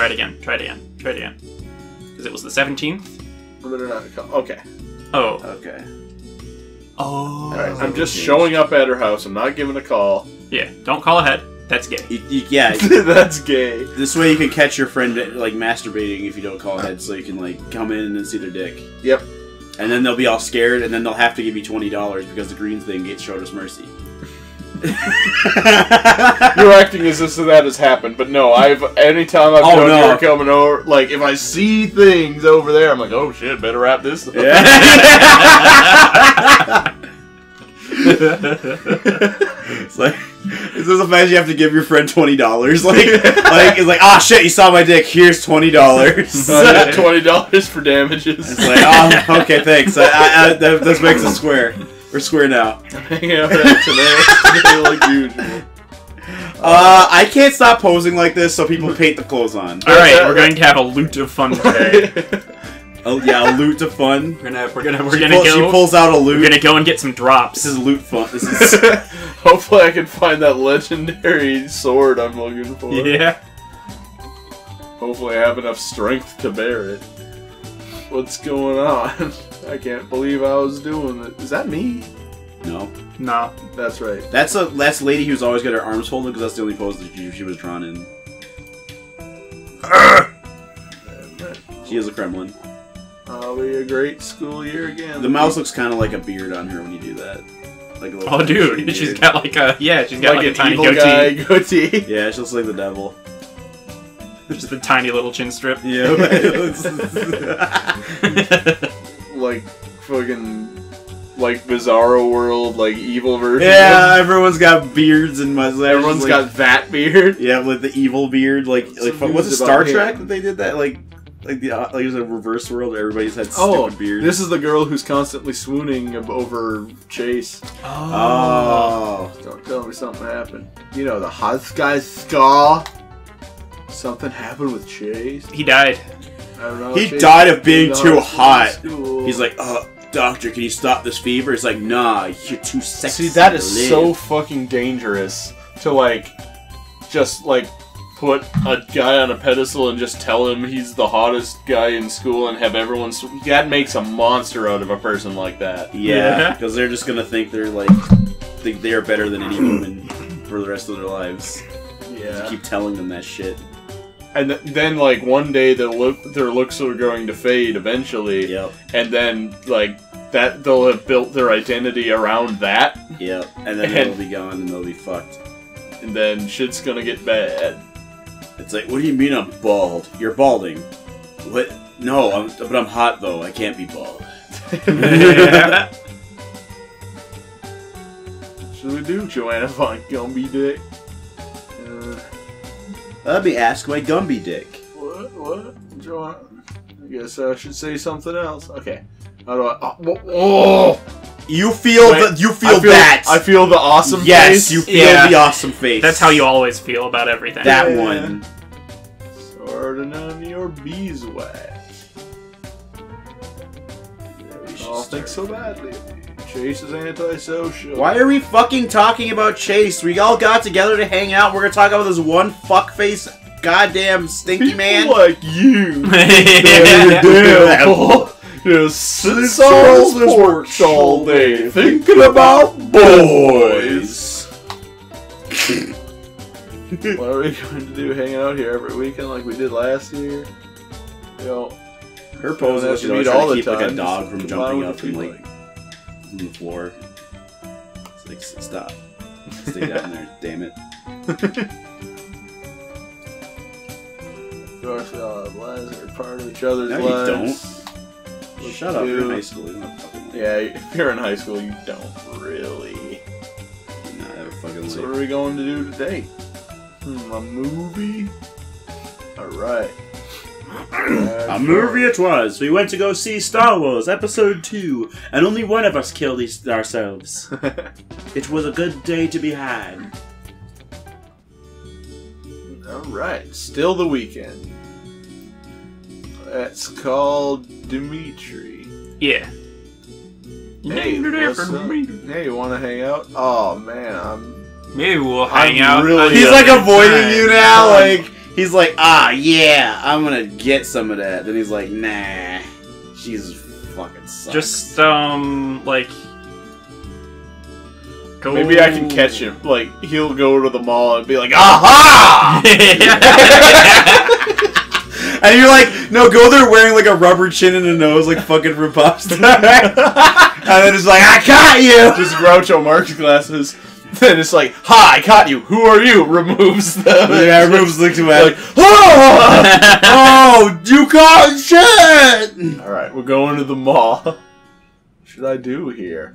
Because it was the 17th? Okay. Oh. Okay. Oh. Alright, I'm just showing up at her house. I'm not giving a call. Yeah, don't call ahead. That's gay. Yeah. That's gay. This way you can catch your friend like masturbating if you don't call ahead, so you can like come in and see their dick. Yep. And then they'll be all scared, and then they'll have to give you $20 because the green thing showed us mercy. You're acting as if that has happened, but no. Anytime I've done you're coming over, like if I see things over there, I'm like, oh shit, better wrap this up. Yeah. It's like it's just a fact you have to give your friend $20. Like it's like, ah, shit, you saw my dick. Here's $20. $20 for damages. It's like, oh, okay, thanks. This makes it square. We're square now. Hang out today like usual. I can't stop posing like this, so people paint the clothes on. All right, we're going to have a loot of fun today. Oh yeah, a loot of fun. We're gonna go. She pulls out a loot. We're gonna go and get some drops. This is loot fun. This is. Hopefully, I can find that legendary sword I'm looking for. Yeah. Hopefully, I have enough strength to bear it. What's going on? I can't believe I was doing it. Is that me? No. No. That's right. That's a lady who's always got her arms folded because that's the only pose that she was drawn in. She is a Kremlin. That'll be a great school year again. The mouse looks kind of like a beard on her when you do that. Like a little oh, dude, she's got like a a tiny goatee. Yeah, she looks like the devil. Just a tiny little chin strip. Yeah. Like fucking like Bizarro World, like evil version. Yeah, everyone's got beards and mustaches. Everyone's got that beard. Yeah, like the evil beard. Like what's it, Star Trek that they did that? Like there's a reverse world where everybody's had stupid beards. This is the girl who's constantly swooning over Chase. Oh. Don't tell me something happened. You know, the hot guy's scar. Something happened with Chase. He died. I don't know. He Chase died of being too hot. School. He's like, doctor, can you stop this fever? It's like, nah, you're too sexy. See, that is to live. so fucking dangerous to, like, just, like, put a guy on a pedestal and just tell him he's the hottest guy in school and have everyone... That makes a monster out of a person like that. Yeah, because they're just gonna think they're, like, think they are better than any woman for the rest of their lives. Yeah. Just keep telling them that shit. And then, like, one day their looks are going to fade eventually. Yep. And then, like, that they'll have built their identity around that. Yep. And then they'll be gone and they'll be fucked. And then shit's gonna get bad. It's like, what do you mean I'm bald? You're balding. What? No, but I'm hot though. I can't be bald. Should we do Joanna Von Gumby Dick? Let me ask my Gumby dick. What? Joanna? I guess I should say something else. Okay. How do I... Oh! You feel that. I feel the awesome face. Yes, you feel the awesome face. That's how you always feel about everything. That one. Sorta none of your beeswax. Oh, think so badly. Chase is antisocial. Why are we fucking talking about Chase? We all got together to hang out. We're gonna talk about this one fuckface, goddamn stinky man. Like you. Just sits on on his porch all day thinking about boys. What are we going to do? Hanging out here every weekend like we did last year? You know, her pose have is to trying meet to all the keep like a time. dog from Just jumping why up would and it like be on the floor. It's like, stop. Stay down there, damn it. Of course, we all have lives. We're part of each other's No, lives. you don't. Shut up, you're in high school. You don't fucking Yeah, if you're in high school, you don't really. You not have a fucking So life. what are we going to do today? A movie? Alright. A movie it was. We went to go see Star Wars Episode 2, and only one of us killed ourselves. It was a good day to be had. Alright, still the weekend. That's called Dimitri. Yeah. Hey, what's up? Hey, you want to hang out? Oh man, Maybe we'll hang out. really- He's like another avoiding time. you now, like, he's like, yeah, I'm gonna get some of that. Then he's like, nah, she's fucking sucks. Just, like... Go... maybe I can catch him. Like, he'll go to the mall and be like, aha! And you're like, no, go there wearing like a rubber chin and a nose like fucking from Popstar. And then it's like, I caught you! Just Groucho Marx glasses. Then it's like, ha, I caught you. Who are you? Removes them. Yeah, removes the Like, oh, you caught shit! Alright, we're going to the mall. What should I do here?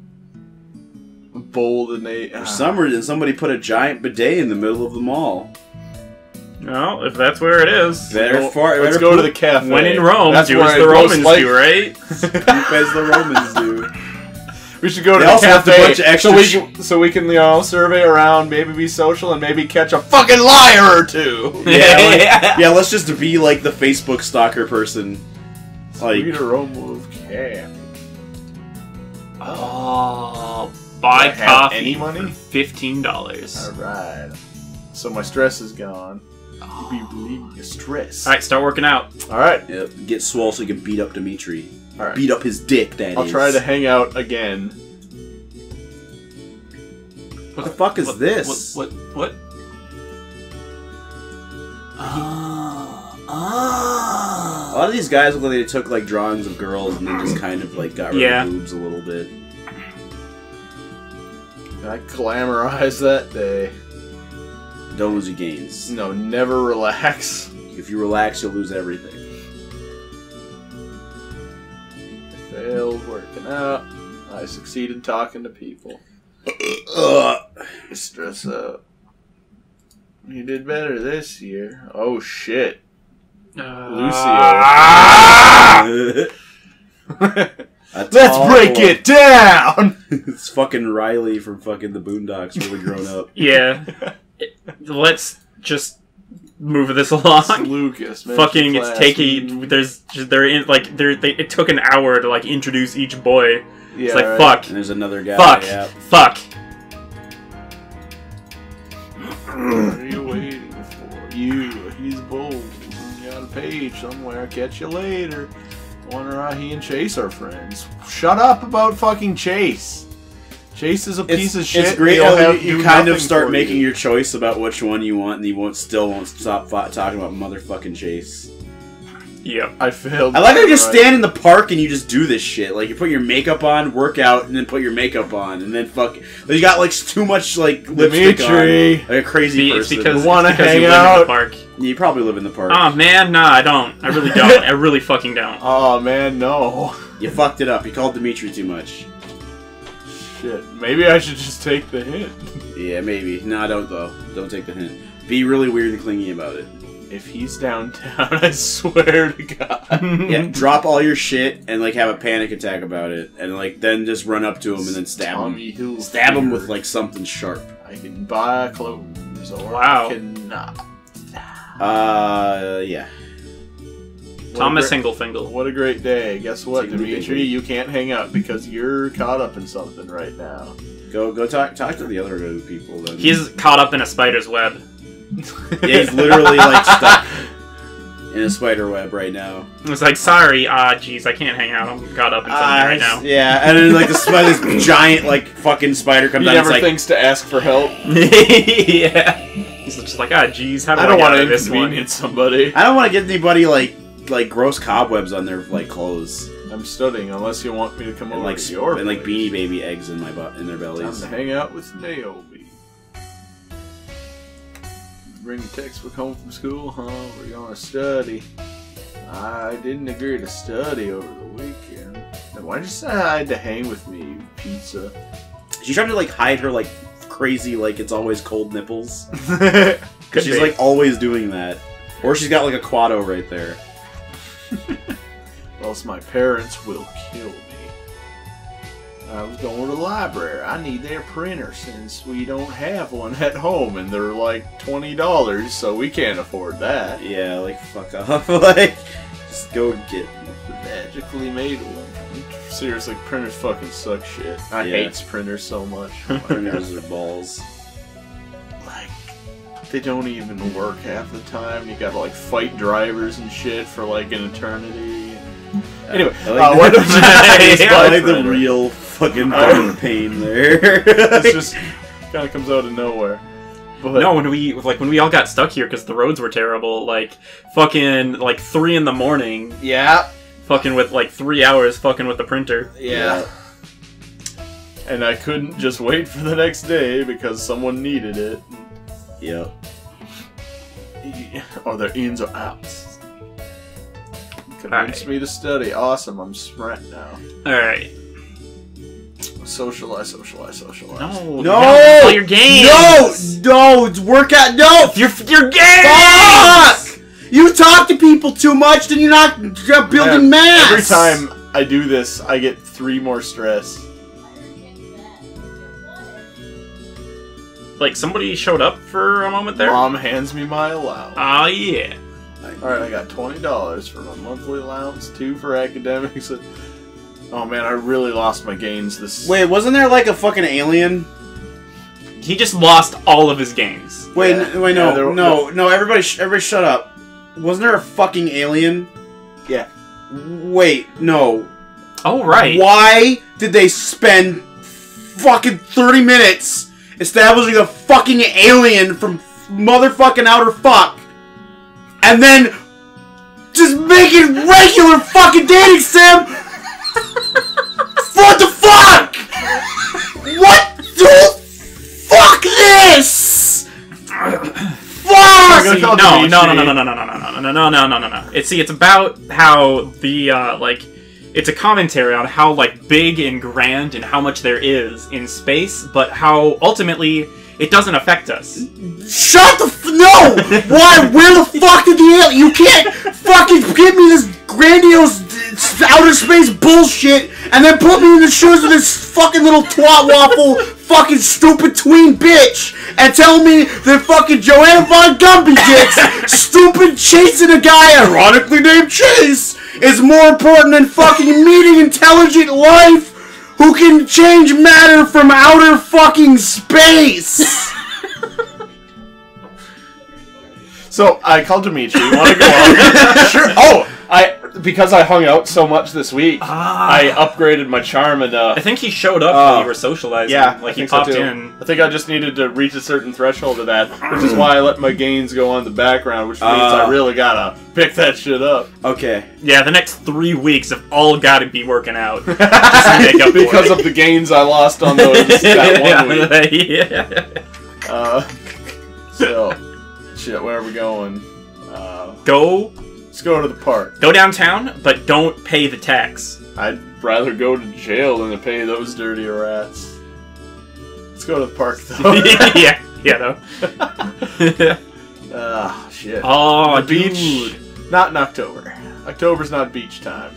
Bold and For some reason, somebody put a giant bidet in the middle of the mall. Well, if that's where it is. Let's go to the cafe. When in Rome, That's do where as I the most Romans like- do, right? As the Romans do. We should go to They the also have cafe a bunch of extra so we can, you know, survey around, maybe be social, and maybe catch a fucking liar or two. Yeah, let's just be like the Facebook stalker person. Like, Read a Rome move cafe. Oh, buy Do I have coffee any money? for $15. Alright. So my stress is gone. You be relieving your stress. Alright, start working out. Alright. yeah, get swole so you can beat up Dimitri. Alright. Beat up his dick, that I'll is. try to hang out again. What the fuck is this? What? A lot of these guys look like they took like drawings of girls and then just kind of like got rid of boobs a little bit. I glamorized that day. Don't lose your gains. No, never relax. If you relax, you'll lose everything. Failed working out. I succeeded talking to people. Stress up. You did better this year. Oh shit. Lucio. Let's break it down! It's fucking Riley from fucking the Boondocks really grown up. Yeah. Let's just move this along. It's Lucas, man. Fucking, it's taking. It took an hour to like introduce each boy. Yeah, it's like right. fuck. And there's another guy. Fuck. Yeah. Fuck. What are you waiting for? He's bold. You got a page somewhere. Catch you later. Wonder how he and Chase are friends. Shut up about fucking Chase. Chase is a piece of shit. It's great He'll how have- you do kind of nothing start for making you. your choice about which one you want, and you still won't stop talking about motherfucking Chase. Yep. I failed. I like how you just right. stand in the park and you just do this shit. Like, you put your makeup on, work out, and then put your makeup on, and then fuck. You got like too much like lipstick Dimitri. on, like a crazy It's person. because, Wanna it's because hang you live in out? the park. You probably live in the park. Oh man, nah, I don't. I really don't. I really fucking don't. Oh man, no. You fucked it up. You called Dimitri too much. Shit. Maybe I should just take the hint. Yeah, maybe. No, I don't though. Don't take the hint. Be really weird and clingy about it. If he's downtown, I swear to God. Yeah, drop all your shit and like have a panic attack about it, and like then just run up to him and then stab Tommy him. Hilfiger. Stab him with like something sharp. I can buy clothes or Wow. I cannot. Yeah. Thomas Hinglefingle. What a great day. Guess what, Take me Dimitri? big. You can't hang up because you're caught up in something right now. Go talk to the other people then. He's caught up in a spider's web. Yeah, he's literally like stuck in a spider web right now. It's like, sorry, jeez, I can't hang out. I'm caught up in something right now. Yeah, and then like this giant like fucking spider comes He out. never It's like, thinks to ask for help. Yeah. He's just like, jeez, how do I I, don't get want out to of this one? inconvenience somebody. I don't want to get anybody like gross cobwebs on their like clothes I'm studying unless you want me to come and over like to your and like place. Beanie Baby eggs in in their Time bellies. to hang out with Naomi. Bring your textbook home from school, huh? We're gonna study. I didn't agree to study over the weekend. Then why'd you decide to hang with me, you pizza? She's trying to like hide her like crazy like it's always cold nipples. Could She's be. like always doing that, or she's got like a quado right there. Or else my parents will kill me. I was going to the library. I need their printer since we don't have one at home, and they're like $20, so we can't afford that. Yeah, like fuck off. Like just go get. Magically made one. Seriously, printers fucking suck shit. I Yeah. hate printers so much. Printers are balls. Like, they don't even work half the time. You gotta like fight drivers and shit for like an eternity. Anyway, I like what the- was that? I like the real fucking pain there. It's just kind of comes out of nowhere. But No, when we all got stuck here because the roads were terrible, like fucking like 3 in the morning, yeah, fucking with like 3 hours fucking with the printer. yeah. And I couldn't just wait for the next day because someone needed it. Yep. Are there ins or outs? Convinced me to study. Awesome, I'm smart now. Alright. Socialize. No, No! you play your games! No! It's workout. No! Your games! Fuck! You talk to people too much, then you're not building mass. Every time I do this, I get 3 more stress. Like somebody showed up for a moment there. Mom hands me my allowance. Oh yeah. Alright, I got $20 for my monthly allowance, 2 for academics. Oh man, I really lost my gains this. Wait, wasn't there like a fucking alien? He just lost all of his games. Wait, Yeah. wait, Yeah, no, everybody shut up. Wasn't there a fucking alien? Yeah. Wait, no. Oh right. Why did they spend fucking 30 minutes establishing a fucking alien from motherfucking outer fuck, and then just making regular fucking dating sim? What the fuck? What the fuck this? Fuck! See, no. It's about how the it's a commentary on how like big and grand and how much there is in space, but how ultimately it doesn't affect us. Shut the no! Why? Where the fuck did the alien? You can't fucking give me this grandiose outer space bullshit and then put me in the shoes of this fucking little twat waffle fucking stupid tween bitch and tell me that fucking Joanna Von Gumby Dicks stupid chasing a guy ironically named Chase is more important than fucking meeting intelligent life who can change matter from outer fucking space. So I called Dimitri. You want to go out? Sure. Oh, because I hung out so much this week, I upgraded my charm enough. I think he showed up when you were socializing. Yeah, like I he think so, popped too. in. I think I just needed to reach a certain threshold of that, which is why I let my gains go on the background, which means I really gotta pick that shit up. Okay. Yeah, the next 3 weeks have all got to be working out just to make up Because for of the gains I lost on those that 1 week. Yeah. So, shit, where are we going? Go Let's go to the park. Go downtown, but don't pay the tax. I'd rather go to jail than to pay those dirty rats. Let's go to the park, though. yeah, no. Ah, shit. Oh, the beach. Not in October. October's not beach time.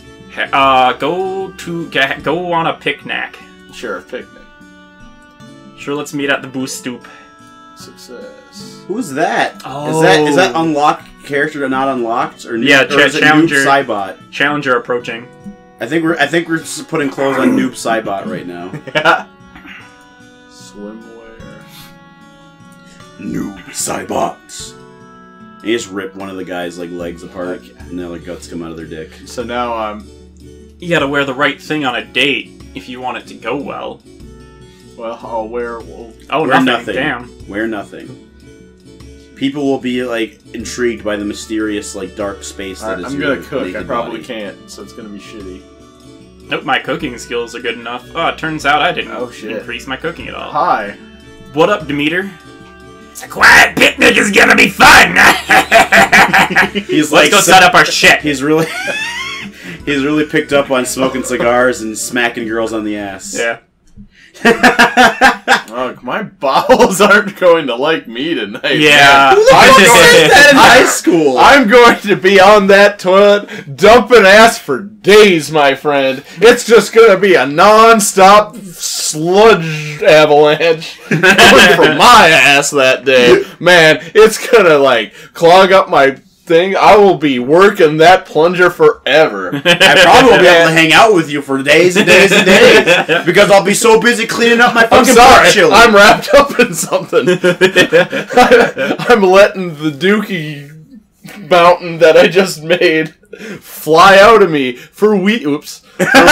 Go on a picnic. Sure, picnic. Sure, let's meet at the Boo Stoop. Success. Who's that? Oh. Is that unlocked character not unlocked or yeah, or is it Challenger Noob Cybot? Challenger approaching. I think we're just putting clothes on Noob Cybot right now. Yeah. Swimwear. Noob Cybots. And he just ripped one of the guy's legs apart, and their guts come out of their dick. So now I'm. You gotta wear the right thing on a date if you want it to go well. Well, I'll wear. Well, wear nothing. Damn. Wear nothing. People will be intrigued by the mysterious dark space that is. I'm your gonna cook. naked I probably body. can't, so it's gonna be shitty. Nope, my cooking skills are good enough. Oh, it turns out I didn't increase my cooking at all. Hi. What up, Demeter? It's a quiet picnic is gonna be fun! He's Let's go set up our shit. He's really picked up on smoking cigars and smacking girls on the ass. Yeah. My bowels aren't going to like me tonight. Yeah. Who the fuck said that in high school? I'm going to be on that toilet dumping ass for days, my friend. It's just going to be a non-stop sludge avalanche coming from my ass that day. Man, it's going to clog up my thing. I will be working that plunger forever. I probably won't be able to hang out with you for days and days and days because I'll be so busy cleaning up my fucking butt chili. I'm wrapped up in something. I'm letting the dookie mountain that I just made fly out of me for weeks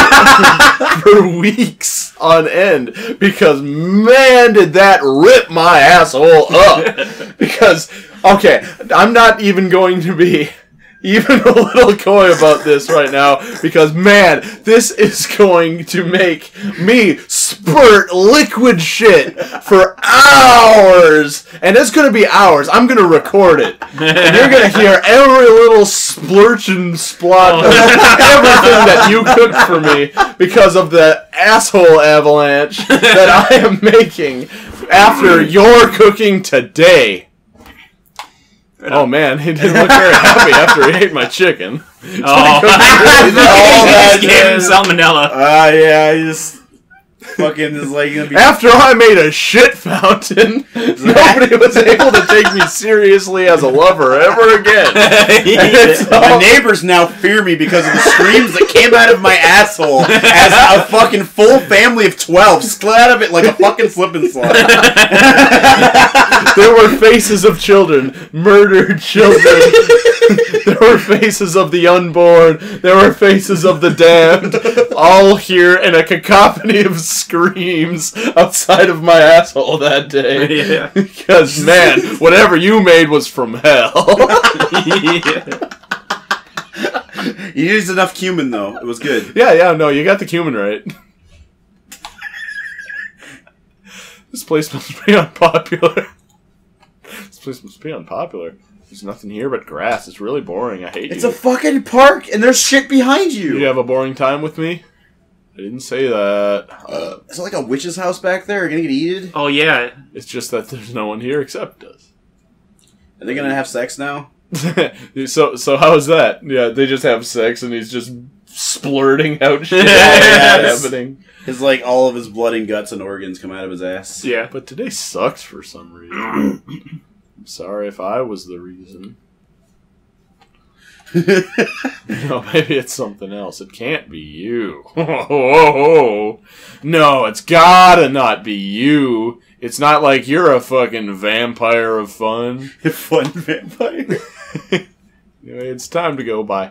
on end because man did that rip my asshole up. Because okay, I'm not even going to be even a little coy about this right now because, man, this is going to make me spurt liquid shit for hours. And it's going to be hours. I'm going to record it. And you're going to hear every little splurch and splot of everything that you cooked for me because of the asshole avalanche that I am making after your cooking today. Oh man, he didn't look very happy after he ate my chicken. He gave him salmonella. Yeah, he just fucking is gonna be. After I made a shit fountain, nobody was able to take me seriously as a lover ever again. My neighbors now fear me because of the screams that came out of my asshole as a fucking full family of 12 slid out of it like a fucking slip and slide. There were faces of children, murdered children. There were faces of the unborn. There were faces of the damned. All here in a cacophony of screams outside of my asshole that day. Yeah. Because, man, whatever you made was from hell. You used enough cumin, though. It was good. Yeah, no, you got the cumin right. This place must be unpopular. This place must be unpopular. There's nothing here but grass. It's really boring. I hate It's you. a fucking park, and there's shit behind you. Did you have a boring time with me? I didn't say that. Is it like a witch's house back there? Are you gonna get eaten? Oh, yeah. It's just that there's no one here except us. Are they gonna have sex now? So how is that? Yeah, they just have sex and he's just splurting out shit. Yes. Happening. His like all of his blood and guts and organs come out of his ass. Yeah. But today sucks for some reason. I'm sorry if I was the reason. No, maybe it's something else. It can't be you. No, it's gotta not be you. It's not like you're a fucking vampire of fun. Fun vampire. Anyway, it's time to go. Bye.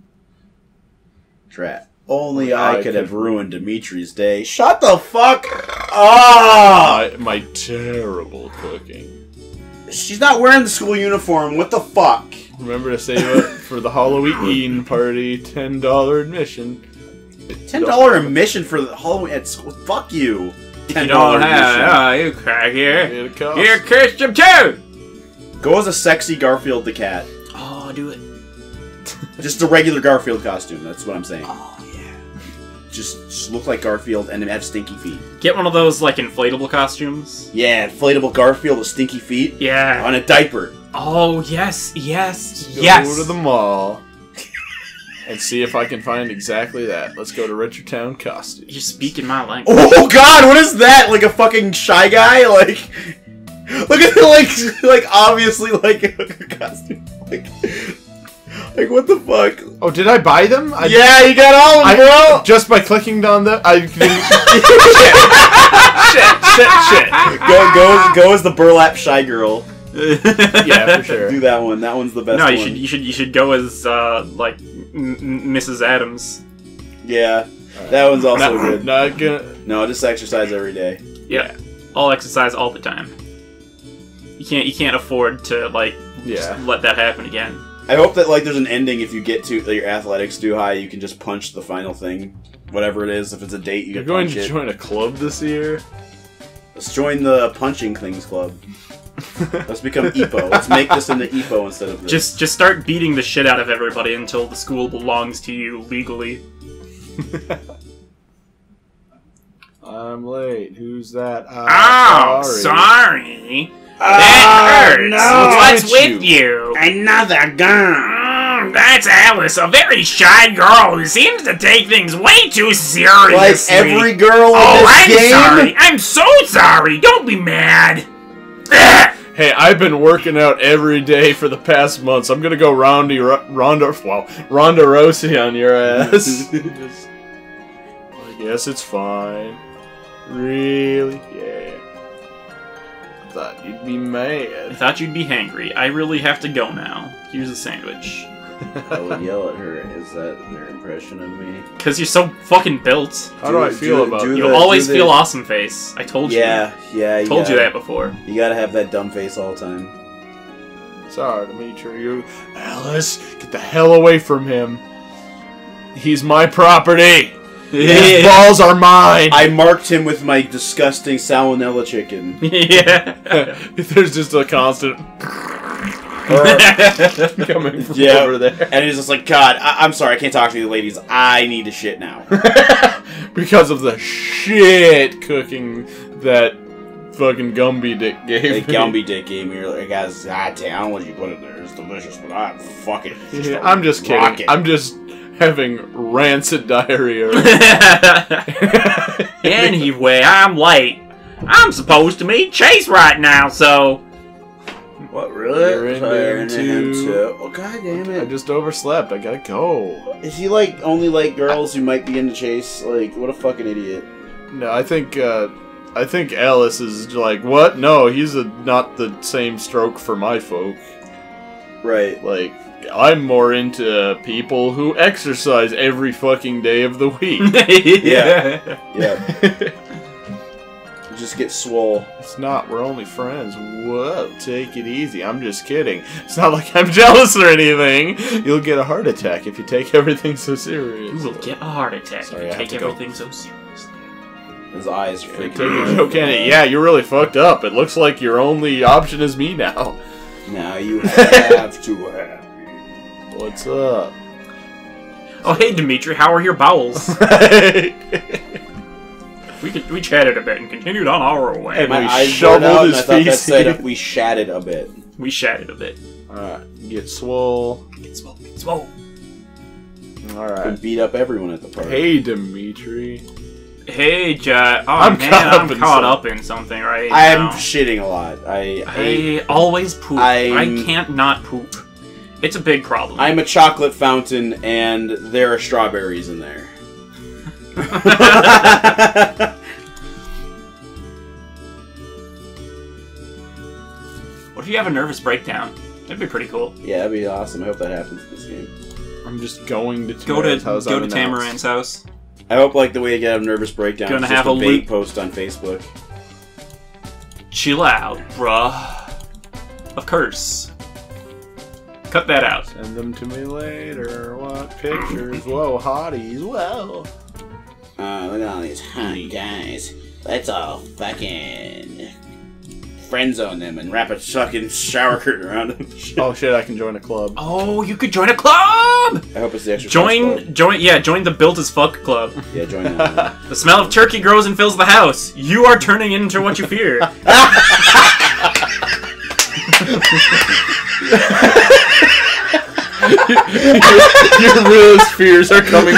Drat. Only I could have ruined Dimitri's day. Shut the fuck up! My terrible cooking. She's not wearing the school uniform. What the fuck? Remember to save it for the Halloween party. $10 admission. $10 admission for the Halloween at school. Fuck you. $10 You don't admission. have, you crack here. It costs. You're Christian too! Go as a sexy Garfield the cat. Oh, do it. Just a regular Garfield costume. That's what I'm saying. Oh, yeah. Just look like Garfield and have stinky feet. Get one of those, like, inflatable costumes. Yeah, inflatable Garfield with stinky feet Yeah. on a diaper. Oh, yes, yes, Go yes. to the mall and see if I can find exactly that. Let's go to Richardtown costumes. You're speaking my language. Oh god, what is that? Like a fucking Shy Guy? Like, look at the, like obviously like a costume. Like what the fuck? Oh, did I buy them? Yeah, you got all of them, bro. Just by clicking on them, I didn't. shit. Go as the burlap Shy Girl. Yeah, for sure. Do that one. That one's the best. No, one. you should go as like Mrs. Adams. Yeah, that one's also good. Not gonna. No, just exercise every day. Yeah, all exercise all the time. You can't afford to like just let that happen again. I hope that like there's an ending if you get to your athletics too high, you can just punch the final thing, whatever it is. If it's a date, you You're get going punch to it. join a club this year? Let's join the punching things club. Let's become EPO. Let's make this into EPO instead of this. Just start beating the shit out of everybody until the school belongs to you legally. I'm late. Who's that? Oh, sorry. That hurts. What's with you? Another gun. That's Alice, a very shy girl who seems to take things way too seriously. like every girl in I'm this game. sorry. I'm so sorry. Don't be mad. Hey, I've been working out every day for the past months. I'm gonna go Ronda Rousey on your ass. I guess it's fine. Really? Yeah. Thought you'd be I mad. thought you'd be hangry. I really have to go now. Here's a sandwich. I would yell at her. Is that their impression of me? Because you're so fucking built. How do I feel about do it? You always feel awesome face. I told you. Yeah. I told you that before. You gotta have that dumb face all the time. Sorry to meet you. Alice, get the hell away from him. He's my property. His balls are mine. I marked him with my disgusting salmonella chicken. Yeah. There's just a constant coming from over there. And he's just like, God, I'm sorry, I can't talk to you ladies. I need to shit now. Because of the shit cooking that fucking Gumby Dick gave Hey, me. Gumby Dick gave me earlier. Guys, I don't let you put it there. It's delicious, but I fuck it. Yeah, I'm just kidding. Rock it. I'm just having rancid diarrhea. Anyway, I'm late. I'm supposed to meet Chase right now, so... What, really? You're into Tired him of him too. too. Oh, God damn I it. just overslept. I gotta go. Is he like only like girls who might be into Chase? Like, what a fucking idiot. No, I think Alice is like, what? No, he's not the same stroke for my folk. Right. Like, I'm more into people who exercise every fucking day of the week. Yeah. Yeah. Just get swole. It's not. We're only friends. Whoa, take it easy. I'm just kidding. It's not like I'm jealous or anything. You'll get a heart attack if you take everything so serious. You will get a heart attack Sorry, if I you have take to go. everything so seriously. His eyes are Take freaking a joke, Kenny. Yeah, you're really fucked up. It looks like your only option is me now. Now you have to have me. What's up? Oh, hey, Dimitri, how are your bowels? We chatted a bit and continued on our way. And My we eyes shoveled blurred out, and his I thought that face said in. we shatted a bit. We chatted a bit. Alright, get swole. Get swole, get swole. All And right. beat up everyone at the party. Hey, Dimitri. Hey, Jet. Oh, I'm man, caught I'm caught up in something right I'm now. shitting a lot. I always poop. I can't not poop. It's a big problem. I'm a chocolate fountain, and there are strawberries in there. What if you have a nervous breakdown? That'd be pretty cool. Yeah, that'd be awesome. I hope that happens in this game. I'm just going to Go to Tamara's house unannounced. Tamarand's house. I hope, like, the way you get a nervous breakdown Gonna is just have a a vague loop. post on Facebook. Chill out, bruh. Of course. Cut that out. Send them to me later. What pictures? Whoa, hotties. Whoa. Look at all these hot guys. Let's all fucking friend zone them and Wrap a fucking shower curtain around him. Oh shit! I can join a club. Oh, you could join a club! I hope it's the extra. Join the Built as Fuck club. Yeah, join that. The smell of turkey grows and fills the house. You are turning into what you fear. Your realest fears are coming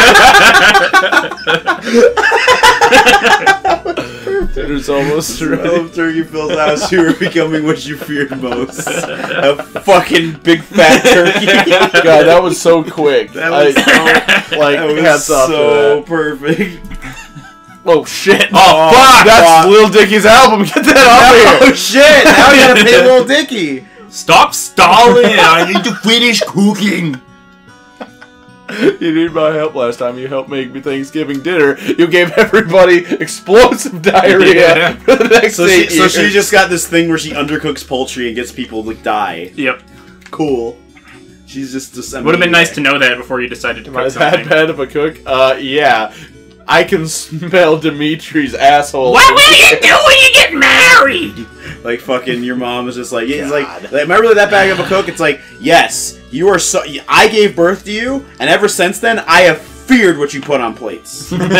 true. Dinner's almost I ready. love Turkey Phil's house. You were becoming what you feared most. A fucking big fat turkey. God, that was so quick. That was like that was hats off to so that. perfect. Oh shit! Oh, fuck! That's Lil Dicky's album. Get that off Oh here. shit! Now you gotta pay Lil Dicky. Stop stalling! I need to finish cooking. You need my help. Last time you helped make me Thanksgiving dinner, you gave everybody explosive diarrhea Yeah. for the next So 8 years. she just got this thing where she undercooks poultry and gets people to die. Yep. Cool. She's just. Would have been nice to know that before you decided to Am I cook that something. bad of a cook? Yeah. I can smell Dimitri's asshole. What will you do when you get married? Like fucking your mom is just like, yeah, it's like am I really that bad of a cook? It's like, yes, you are so. I gave birth to you, and ever since then, I have feared what you put on plates. Going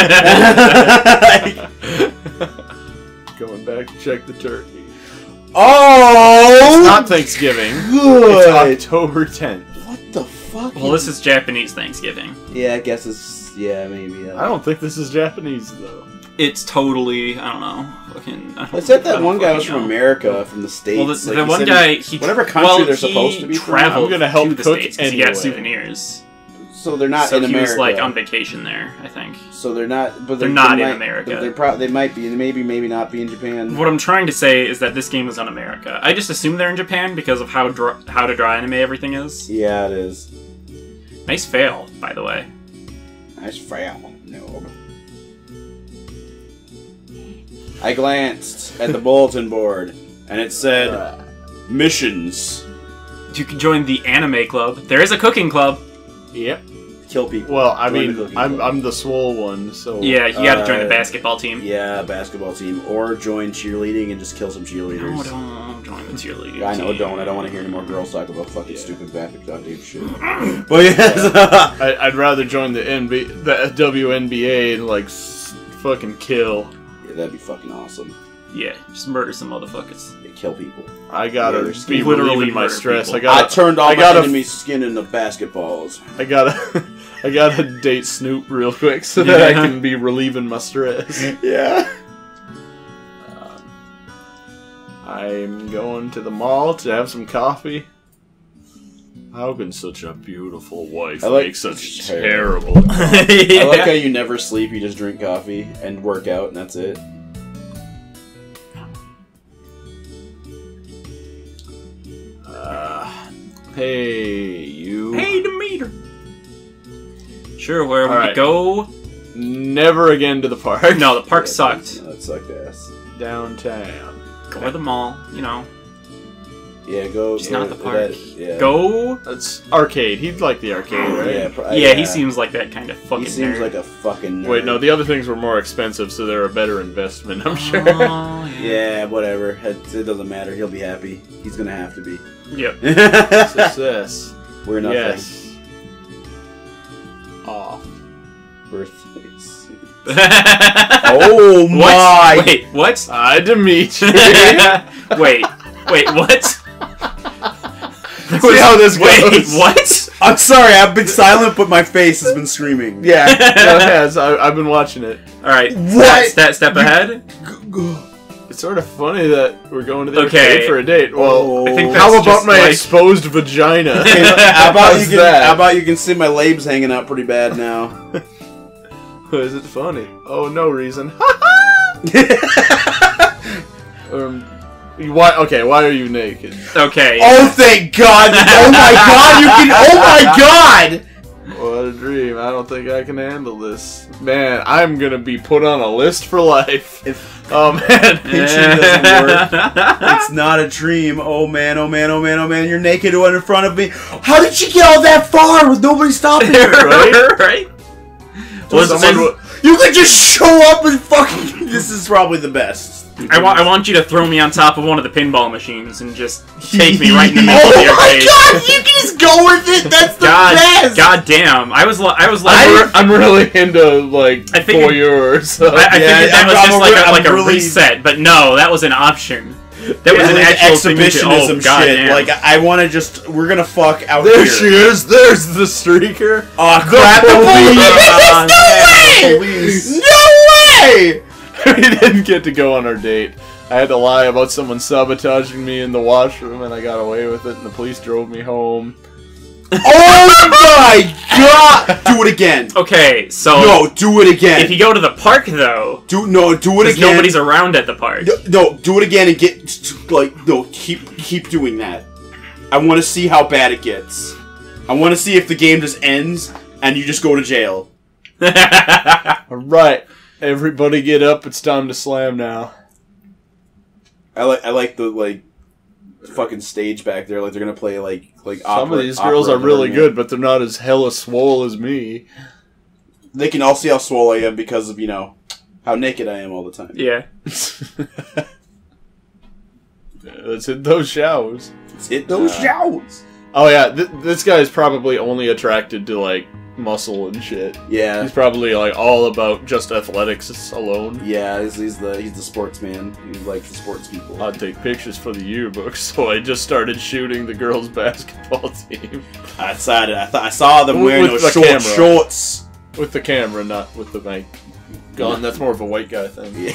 back to check the turkey. Oh, It's not Thanksgiving. good. It's October 10th. What the fuck? Well, this is Japanese Thanksgiving. Yeah, I guess it's maybe. I don't think this is Japanese though. It's totally, I don't know, fucking. I said that I don't one guy was fucking from know. America, from the States. Well, Like, the he one said guy, whatever country they're supposed to be from. traveled I'm gonna help to the cook States 'cause he got anyway. souvenirs. So they're not So in he America. was like on vacation there, I think. So they're not. But They're not they in might- America. They might be. Maybe not be in Japan. What I'm trying to say is that this game was on America. I just assume they're in Japan because of how to draw anime everything is. Yeah, it is. Nice fail, by the way. Nice fail. No. I glanced at the bulletin board, and it said missions. You can join the anime club. There is a cooking club. Yep. Kill people. Well, I Join the mean, cooking I'm club. the swole one, so Yeah, you got to join the Uh, basketball team. Yeah, basketball team, or join cheerleading and just kill some cheerleaders. No, don't join the cheerleading I know, team. don't. I don't want to hear any more girls talk about fucking stupid graphic goddamn shit. But yes, I'd rather join the WNBA and like fucking kill. yeah, that'd be fucking awesome. Yeah, just murder some motherfuckers. Yeah, kill people. I gotta Yeah, be literally relieving my murder stress. people. I I turned all I my gotta- enemy's skin into basketballs. I gotta date Snoop real quick so that I Yeah. can be relieving my stress. Yeah. I'm going to the mall to have some coffee. How can such a beautiful wife I like- make such terrible. terrible? I like how you never sleep, you just drink coffee and work out, and that's it. Hey, you. Hey, Demeter. Sure, where we Alright. go? Never again to the park. No, the park Yeah, sucked. No, it sucked ass. Downtown. Go to the mall, you know. Yeah, go. Just not the park. Yeah. Go. That's arcade. He'd like the arcade, right? Yeah, Yeah, he seems like that kind of fucking He seems nerd. like a fucking nerd. Wait, no, the other things were more expensive, so they're a better investment, I'm sure. Oh, yeah. Yeah, whatever. It doesn't matter. He'll be happy. He's gonna have to be. Yep. Success. We're nothing. Yes. Off. Birthdays. Oh my! What? Wait, what? Hi, Dimitri. Wait, what? See how this Wait, goes. what? I'm sorry, I've been silent, but my face has been screaming. Yeah, it has. I've been watching it. Alright, What? step ahead. It's sort of funny that we're going to the Okay. arcade for a date. Well, I think that's how about just my like- exposed vagina? How How's that? about you can see my labes hanging out pretty bad now? Is it funny? Oh, no reason. Why? Okay, why are you naked? Okay. Oh, thank God! Oh my God! You can. Oh my God! What a dream. I don't think I can handle this. Man, I'm gonna be put on a list for life. Oh man. Picture doesn't work. It's not a dream. Oh man, oh man, oh man, oh man. You're naked in front of me. How did you get all that far with nobody stopping you, right? Right? Well, someone You could just show up and fucking... This is probably the best. I want you to throw me on top of one of the pinball machines and just take me right in the middle of the Oh my arcade. God! You can just go with it. That's the best. God damn! I was like, I'm really into like I figured- voyeur. So. I figured that was just like a really- reset, but no, that was an option. That was an actual thing to do. exhibitionism Oh, God shit. damn. Like, I want to just... We're gonna fuck out There here. she is. There's the streaker. Oh crap! The police. police! No way! We didn't get to go on our date. I had to lie about someone sabotaging me in the washroom, and I got away with it. And the police drove me home. Oh my God! Do it again. Okay, so No, do it again. if you go to the park though, do it because again. nobody's around at the park. No, do it again and get keep doing that. I want to see how bad it gets. I want to see if the game just ends and you just go to jail. All right, everybody, get up. It's time to slam now. I like the fucking stage back there. Like they're gonna play like Some of these girls are really good, but they're not as hella swole as me. They can all see how swole I am because of how naked I am all the time. Yeah. Let's hit those showers. Let's hit those showers. Oh yeah, this guy is probably only attracted to like muscle and shit. Yeah. He's probably like all about just athletics alone. Yeah, he's the sportsman. He likes the sports people. I'd take pictures for the yearbook, so I just started shooting the girls' basketball team. I decided. I saw them wearing With those the short camera. shorts. With the camera, not with the mic. Gun, that's more of a white guy thing. Yeah.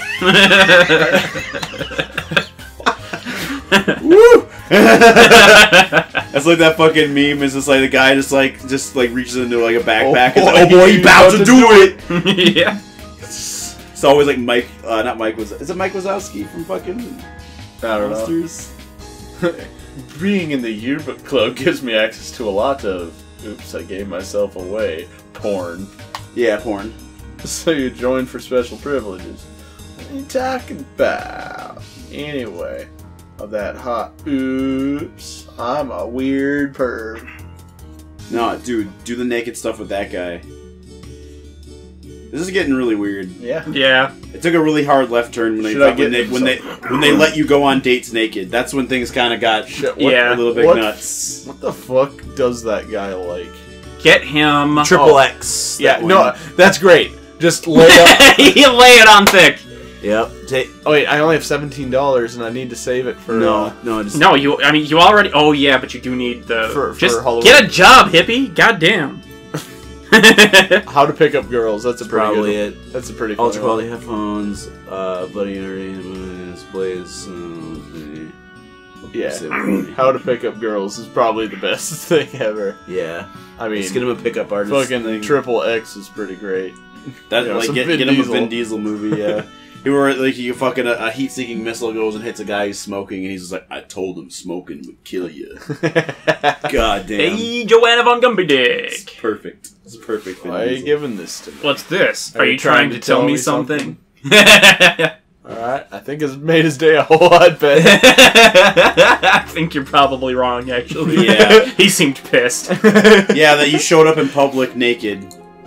Woo! That's like that fucking meme. Is just like the guy just reaches into like a backpack. Oh, and like, oh boy, he about to do it. Yeah. It's always like Mike. Not Mike. Is it Mike Wazowski from fucking I don't know. Monsters? Being in the yearbook club gives me access to a lot of, oops, I gave myself away, porn. Yeah, porn. So you join for special privileges. What are you talking about? Anyway, of that hot, oops, I'm a weird perv. No, dude, do the naked stuff with that guy. This is getting really weird. Yeah. Yeah. It took a really hard left turn when they let you go on dates naked. That's when things kind of got Yeah. a little bit nuts. What the fuck does that guy like? Get him. Triple X. Yeah, that no, one. that's great. Just lay up. You lay it on thick. Yep. Oh wait, I only have $17 and I need to save it for No. No, you already. Oh yeah, but you do need the. For just Halloween. get a job, hippie. Goddamn. How to pick up girls. That's a pretty Probably good. it. That's a pretty fun Ultra one. quality headphones, bloody displays. Yeah. How to pick up girls is probably the best thing ever. Yeah. I mean, Just get him a pickup artist. fucking thing. Triple X is pretty great. That you know, like some get Vin him Diesel. a Vin Diesel movie. Yeah. Where like you fucking a heat-seeking missile goes and hits a guy who's smoking, and he's just like, "I told him smoking would kill you." God damn. Hey, Joanna von Gumpy It's Dick. perfect. It's perfect. Vin Why are you Diesel. giving this to me? What's this? Are you trying to tell me something? Alright, I think it's made his day a whole lot better. I think you're probably wrong, actually. Yeah. He seemed pissed. Yeah, that you showed up in public naked.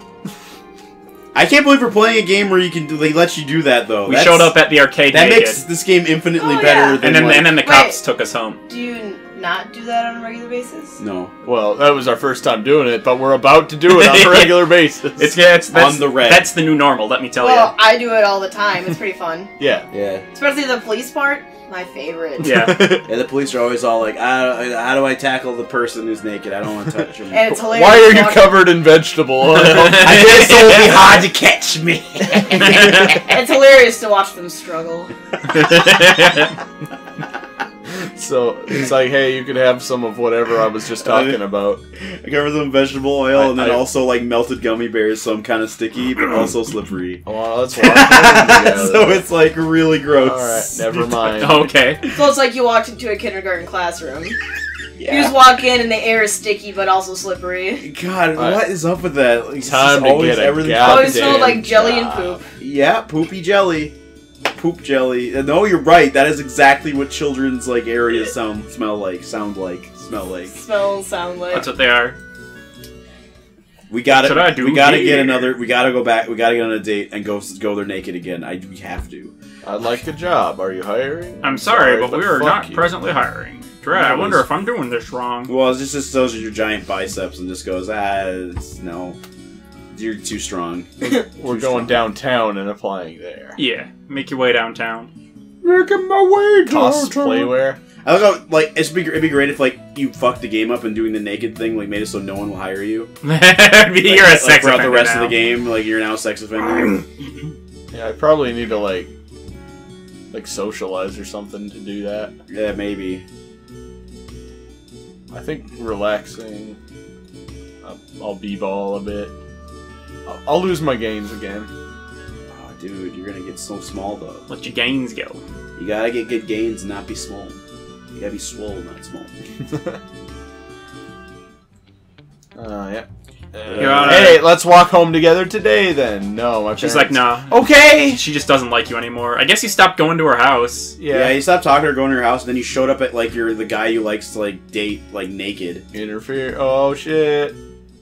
I can't believe we're playing a game where you can they let you do that though. We showed up at the arcade That naked. makes this game infinitely Oh, better yeah. than and then the cops Wait. took us home. Do you not do that on a regular basis? No. Well, that was our first time doing it, but we're about to do it on a regular basis. That's on the red. That's the new normal, let me tell Well, you. I do it all the time. It's pretty fun. Yeah. Yeah. Especially the police part. My favorite. Yeah. Yeah, the police are always all like, how do I tackle the person who's naked? I don't want to touch him. And it's hilarious. Why are you covered in vegetable oil? I guess it will be hard to catch me. It's hilarious to watch them struggle. So it's like, hey, you could have some of whatever I was just talking about. I cover them in vegetable oil and then also like melted gummy bears, so I'm kind of sticky but also slippery. Well, let's watch it. So it's like really gross. Alright, never mind. Okay. So it's like you walked into a kindergarten classroom. Yeah. You just walk in and the air is sticky but also slippery. God, what is up with that? Like, it's Time just to always get a everything. goddamn Always smelled like jelly and job. poop. Yeah, poopy jelly. Poop jelly. No, you're right. That is exactly what children's like areas smell like. Smell, sound like. That's what they are. We gotta. What should I do We gotta here? get another. We gotta go back. We gotta get on a date and go there naked again. We have to. I'd like a job. Are you hiring? I'm sorry, but we are fuck not you. presently hiring. Dread, I wonder if I'm doing this wrong. Well, it's just those are your giant biceps and just goes no. You're too strong. We're going downtown and applying there. Yeah, make your way downtown. Making my way Cosplaywear. I look how, like, it'd be great if, like, you fucked the game up and doing the naked thing, like, made it so no one will hire you. You're a sex throughout offender the rest now. of the game, like, you're now a sex offender. Yeah, I probably need to, like socialize or something to do that. Yeah, maybe. I think relaxing. I'll b-ball a bit. I'll lose my gains again. Oh, dude, you're gonna get so small, though. Let your gains go. You gotta get good gains and not be small. You gotta be swole, not small. Yeah. Hey, let's walk home together today, then. No, my She's parents- like, nah. Okay! She just doesn't like you anymore. I guess you stopped going to her house. Yeah, you stopped talking to her, going to her house, and then you showed up at, like, you're the guy who likes to, like, date, like, naked. Interfere. Oh, shit.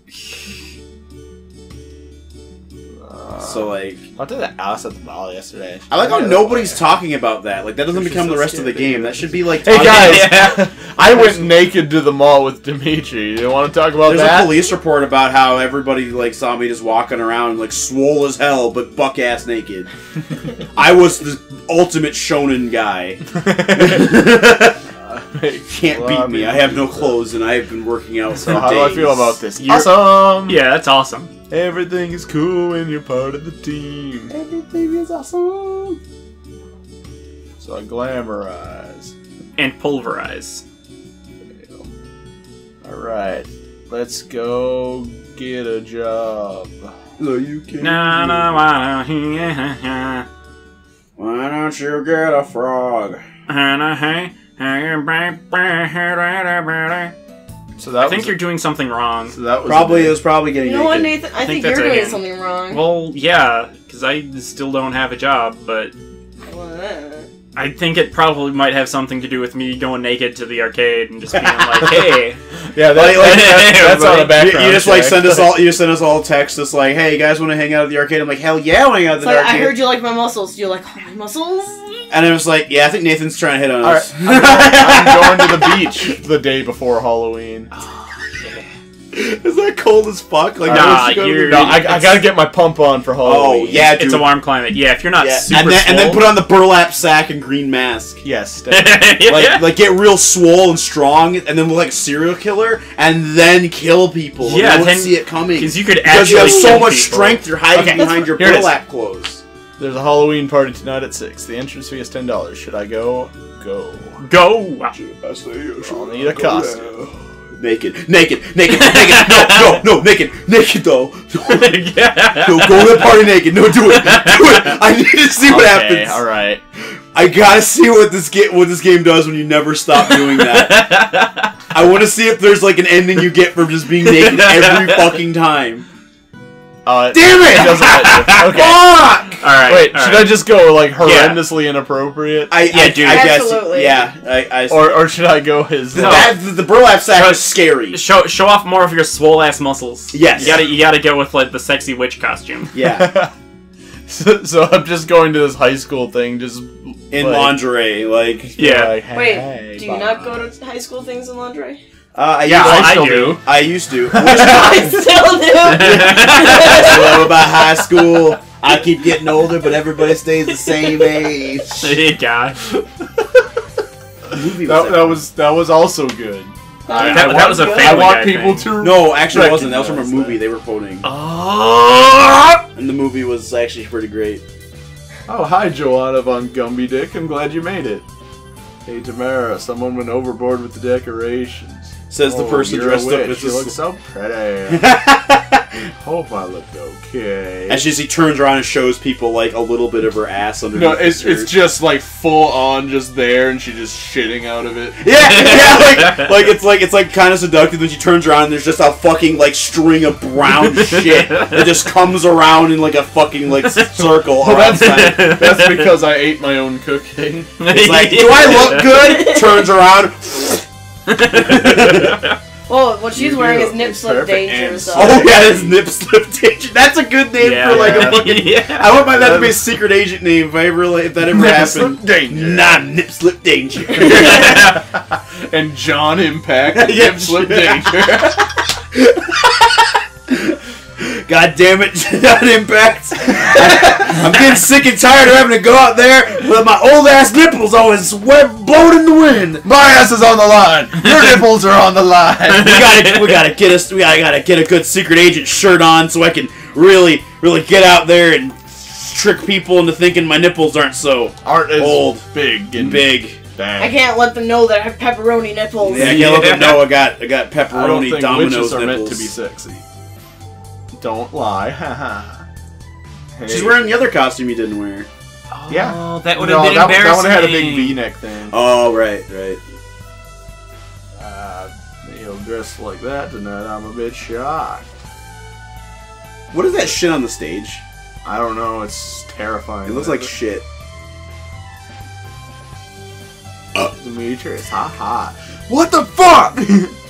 So, like... I did the ass at the ball yesterday. I like how Yeah, nobody's that talking about that. Like, that doesn't She's become so the rest of the scared, game. dude. That should be, like... Hey, talking- guys! I went naked to the mall with Dimitri. You want to talk about There's that? a police report about how everybody, like, saw me just walking around, like, swole as hell, but buck-ass naked. I was the ultimate shonen guy. Can't beat me. I have no clothes, and I have been working out for So how do I feel about this? You're- Awesome! Yeah, that's awesome. Everything is cool when you're part of the team. Everything is awesome. So I glamorize. And pulverize. Alright. Let's go get a job. So you can. Na na na na. Why don't you get a frog? So that I think you're doing something wrong. So that was Probably it was probably getting You know what, naked. Nathan? I think that's you're a doing hint. something wrong. Well, yeah, because I still don't have a job, but I think it probably might have something to do with me going naked to the arcade and just being like, hey. Yeah, that's on a background. You just like check. send us all. You send us all texts. That's like, hey, you guys want to hang out at the arcade? I'm like, hell yeah, I want to hang out at It's the like, arcade. I heard you like my muscles. You're like, oh, my muscles? And it was like, yeah, I think Nathan's trying to hit on All us. right, I'm going to the beach the day before Halloween. Is that cold as fuck? Like, Nah, why don't you go to the you're- No, beach? I gotta get my pump on for Oh Halloween. yeah, dude. It's a warm climate. Yeah, if you're not Yeah. super and then swole- put on the burlap sack and green mask. Yes, definitely. Like get real swole and strong, and then look like a serial killer, and then kill people. Yeah, and no one then- see it coming because you could because you actually have so kill much people. strength. You're hiding Okay, behind your here it is. burlap clothes. There's a Halloween party tonight at 6. The entrance fee is $10. Should I go? Go. Go! I'll need a costume. Naked. No, naked though. Yeah. No, go to the party naked. No, do it. I need to see what happens. All right. I gotta see what this game does when you never stop doing that. I want to see if there's like an ending you get from just being naked every fucking time. Damn it! It doesn't let you. Okay. Fuck! Alright. Wait, should I just go like Yeah. horrendously inappropriate? I dude. guess. Absolutely. Yeah. Or should I go his? The burlap sack is scary. Show off more of your swole ass muscles. Yes. You gotta go with like the sexy witch costume. Yeah. So I'm just going to this high school thing, just In lingerie, like... Yeah. like, Wait, hey, do you not go to high school things in lingerie? I still do. I used to. I still do. What about high school? I keep getting older, but everybody stays the same age. Hey, God. That was also good. That was a good. Family I want Guy people thing. to. No, actually it wasn't. That was from a recognize movie that. they were quoting. Oh! And the movie was actually pretty great. Oh, hi, Joanna von Gumby Dick. I'm glad you made it. Hey, Tamara, someone went overboard with the decorations. Says the person you're dressed a up witch. as You a... look so pretty. Hope I look okay. And he turns around and shows people like a little bit of her ass underneath. No, his shirt. it's just like full on, just there, and she's just shitting out of it. Yeah, it's like kind of seductive. When she turns around, and there's just a fucking like string of brown shit that just comes around in like a fucking like circle. Well, outside. that's because I ate my own cooking. It's like, do I look good? Turns around. Well, what she's You wearing do. is nip It's slip perfect danger. and So. Oh yeah, it's nip slip danger. That's a good name Yeah. for like a fucking. Yeah. I want that to be a secret agent name if that ever Nip happened. slip danger. Nah, nip slip danger. And John Impact, Yeah, Nip Slip sure. Danger. God damn it, that impact. I'm getting sick and tired of having to go out there with my old ass nipples always blowing in the wind. My ass is on the line. Your nipples are on the line. We gotta get a good secret agent shirt on so I can really get out there and trick people into thinking my nipples aren't so Art is old big and big. bang. I can't let them know that I have pepperoni nipples. Yeah, I can't let them know I got I don't pepperoni think Domino's witches are nipples. meant to be sexy. Don't lie. Haha. She's wearing the other costume you didn't wear. Yeah. Oh, that would have been that embarrassing. one had a big V-neck thing. Oh, right. You'll dress like that tonight. I'm a bit shocked. What is that shit on the stage? I don't know. It's terrifying. It looks like shit. Demetrius. Haha. What the fuck?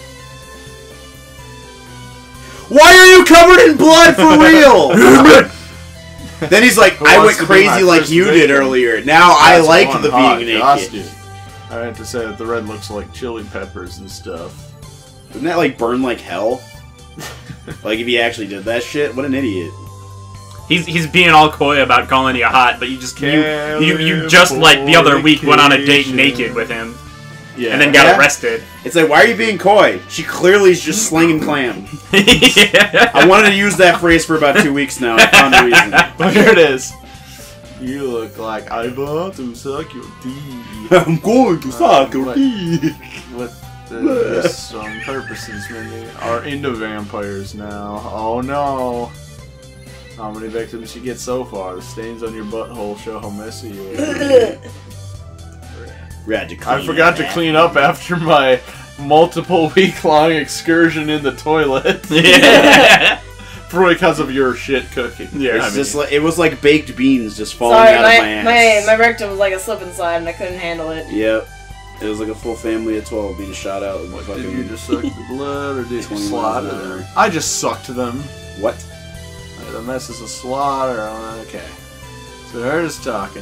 Why are you covered in blood for real? Then he's like, Who I wants went to be my crazy like first you did victim? earlier. Now I That's like one the hot being naked. costume. I have to say that the red looks like chili peppers and stuff. Doesn't that like burn like hell? Like if he actually did that shit? What an idiot. He's being all coy about calling you hot, but you just you just like the other week went on a date naked with him Yeah. and then got Yeah. arrested. It's like, why are you being coy? She clearly is just slinging clam. Yeah. I wanted to use that phrase for about 2 weeks now. I found a reason. Well, here it is. You look like I want to suck your teeth. I'm going to suck your What? teeth. With this purposes, many are into vampires now. Oh no. How many victims you get so far? The stains on your butthole show how messy you are. We had to clean I forgot that. to clean up after my multiple week-long excursion in the toilet. Yeah. Because of your shit cooking. Yeah. It's just like, it was like baked beans just falling Sorry, out of my ass. my rectum was like a slip and slide, and I couldn't handle it. Yep. It was like a full family of 12 being shot out with Did you fucking... just suck the blood or did you 20 slaughter miles an them? hour. I just sucked them. What? The mess is a slaughter. Okay. So they're just talking.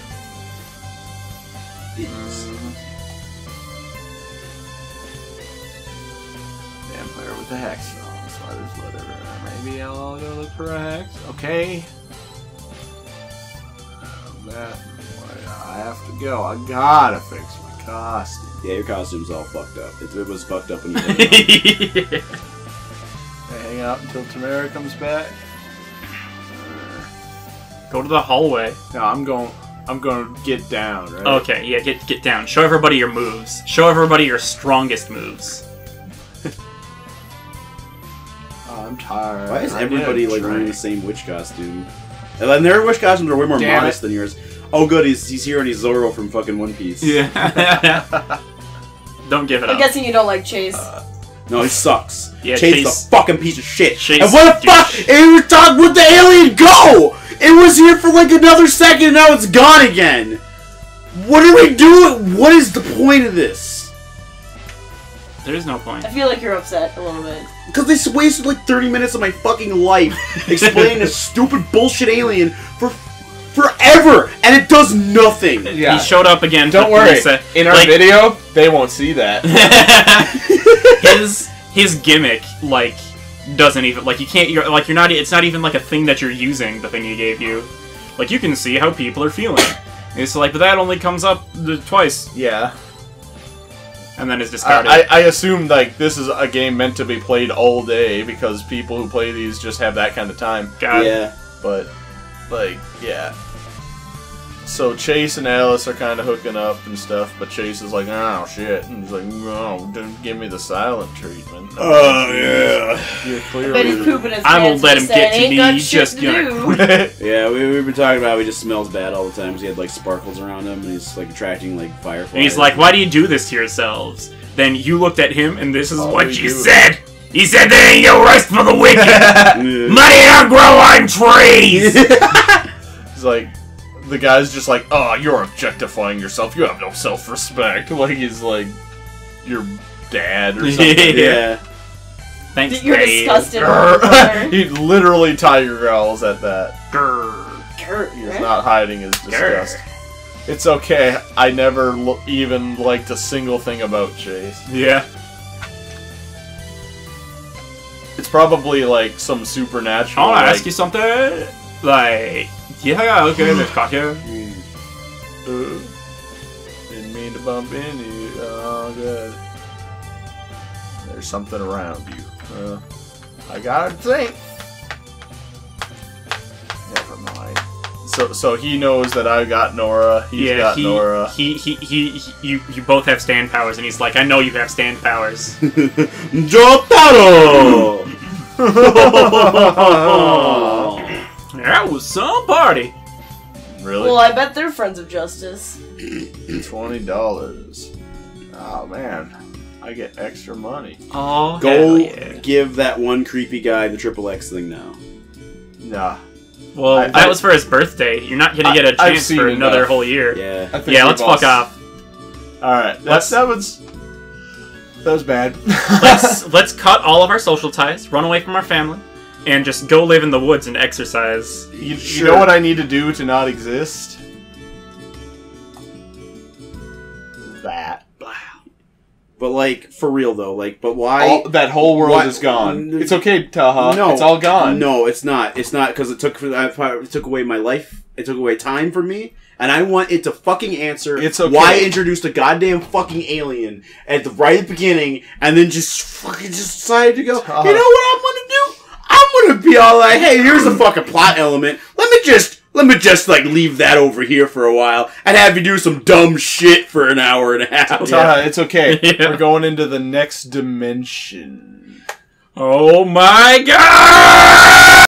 Vampire with the hex on. Slaughter's whatever. Maybe I'll go look for a hex. Okay. I have to go. I gotta fix my costume. Yeah, your costume's all fucked up. It was fucked up when you put it on. I hang out until Tamara comes back. Go to the hallway. No, I'm going to get down, right? Okay, yeah, get down. Show everybody your moves. Show everybody your strongest moves. Oh, I'm tired. Why is I need a everybody like wearing the drink. same witch costume? And then their witch costumes are way more Damn modest it. than yours. Oh good, he's here and he's Zoro from fucking One Piece. Yeah. Don't give it I'm up. guessing you don't like Chase. No, he sucks. Yeah, Chase's Chase- a fucking piece of shit. Chase and what the douche. fuck? And we talked, where'd the alien go? It was here for like another second and now it's gone again. What are we doing? What is the point of this? There is no point. I feel like you're upset a little bit. Because they wasted like 30 minutes of my fucking life explaining this stupid bullshit alien for forever, and it does nothing. Yeah. He showed up again. Don't worry. Lisa. In our video, they won't see that. his gimmick, like, doesn't even, like, you can't, you're not, it's not even like a thing that you're using, the thing he gave you. Like, you can see how people are feeling. And it's like, but that only comes up twice. Yeah. And then is discarded. I assume, like, this is a game meant to be played all day, because people who play these just have that kind of time. God. Yeah. But, like, yeah. So Chase and Alice are kind of hooking up and stuff, but Chase is like, oh, shit. And he's like, no, don't give me the silent treatment. Oh, yeah. You're But clearly... he's pooping his I won't pants let and him said, get to "Ain't me, got he's shit just to gonna do." Yeah, we've been talking about he just smells bad all the time because he had like sparkles around him and he's like attracting like fireflies. And he's like, why do you do this to yourselves? Then you looked at him, and this is what you do. said. He said there ain't no rest for the wicked. Yeah. Money don't grow on trees. He's like... The guy's just like, oh, you're objectifying yourself. You have no self-respect. Like, he's like, your dad or something. Yeah. Thanks, You're Dave. disgusted. He literally tiger growls at that. Grr. He's not hiding his disgust. It's okay. I never even liked a single thing about Chase. Yeah. It's probably like some supernatural. I want to like, ask you something. Like, yeah, okay, let's cut you. Didn't mean to bump into you. Oh, good. There's something around you. I gotta think. Never mind. So he knows that I got Nora. He's got Nora. You both have stand powers, and he's like, I know you have stand powers. Jotaro! That was some party. Really? Well, I bet they're friends of justice. $20. Oh man, I get extra money. Oh, Go hell yeah. give that one creepy guy the triple X thing now. Nah. Well, that was for his birthday. You're not gonna get a I've chance seen for another enough. whole year. Yeah. I think Yeah, we've let's all fuck off. All right, that was bad. Let's cut all of our social ties, run away from our family, and just go live in the woods and exercise. You know what I need to do to not exist? That. But like, for real though, like, but why? That whole world why- is gone. It's okay, Taha. No, it's all gone. No, it's not. It's not because it took away my life. It took away time from me, and I want it to fucking answer. It's okay. Why I introduced a goddamn fucking alien at the right beginning, and then just fucking just decided to go. Taha. You know what I'm gonna do? I'm gonna be all like, hey, here's a fucking plot element. Let me just like leave that over here for a while and have you do some dumb shit for an hour and a half. Taha, it's okay. Yeah. We're going into the next dimension. Oh my god!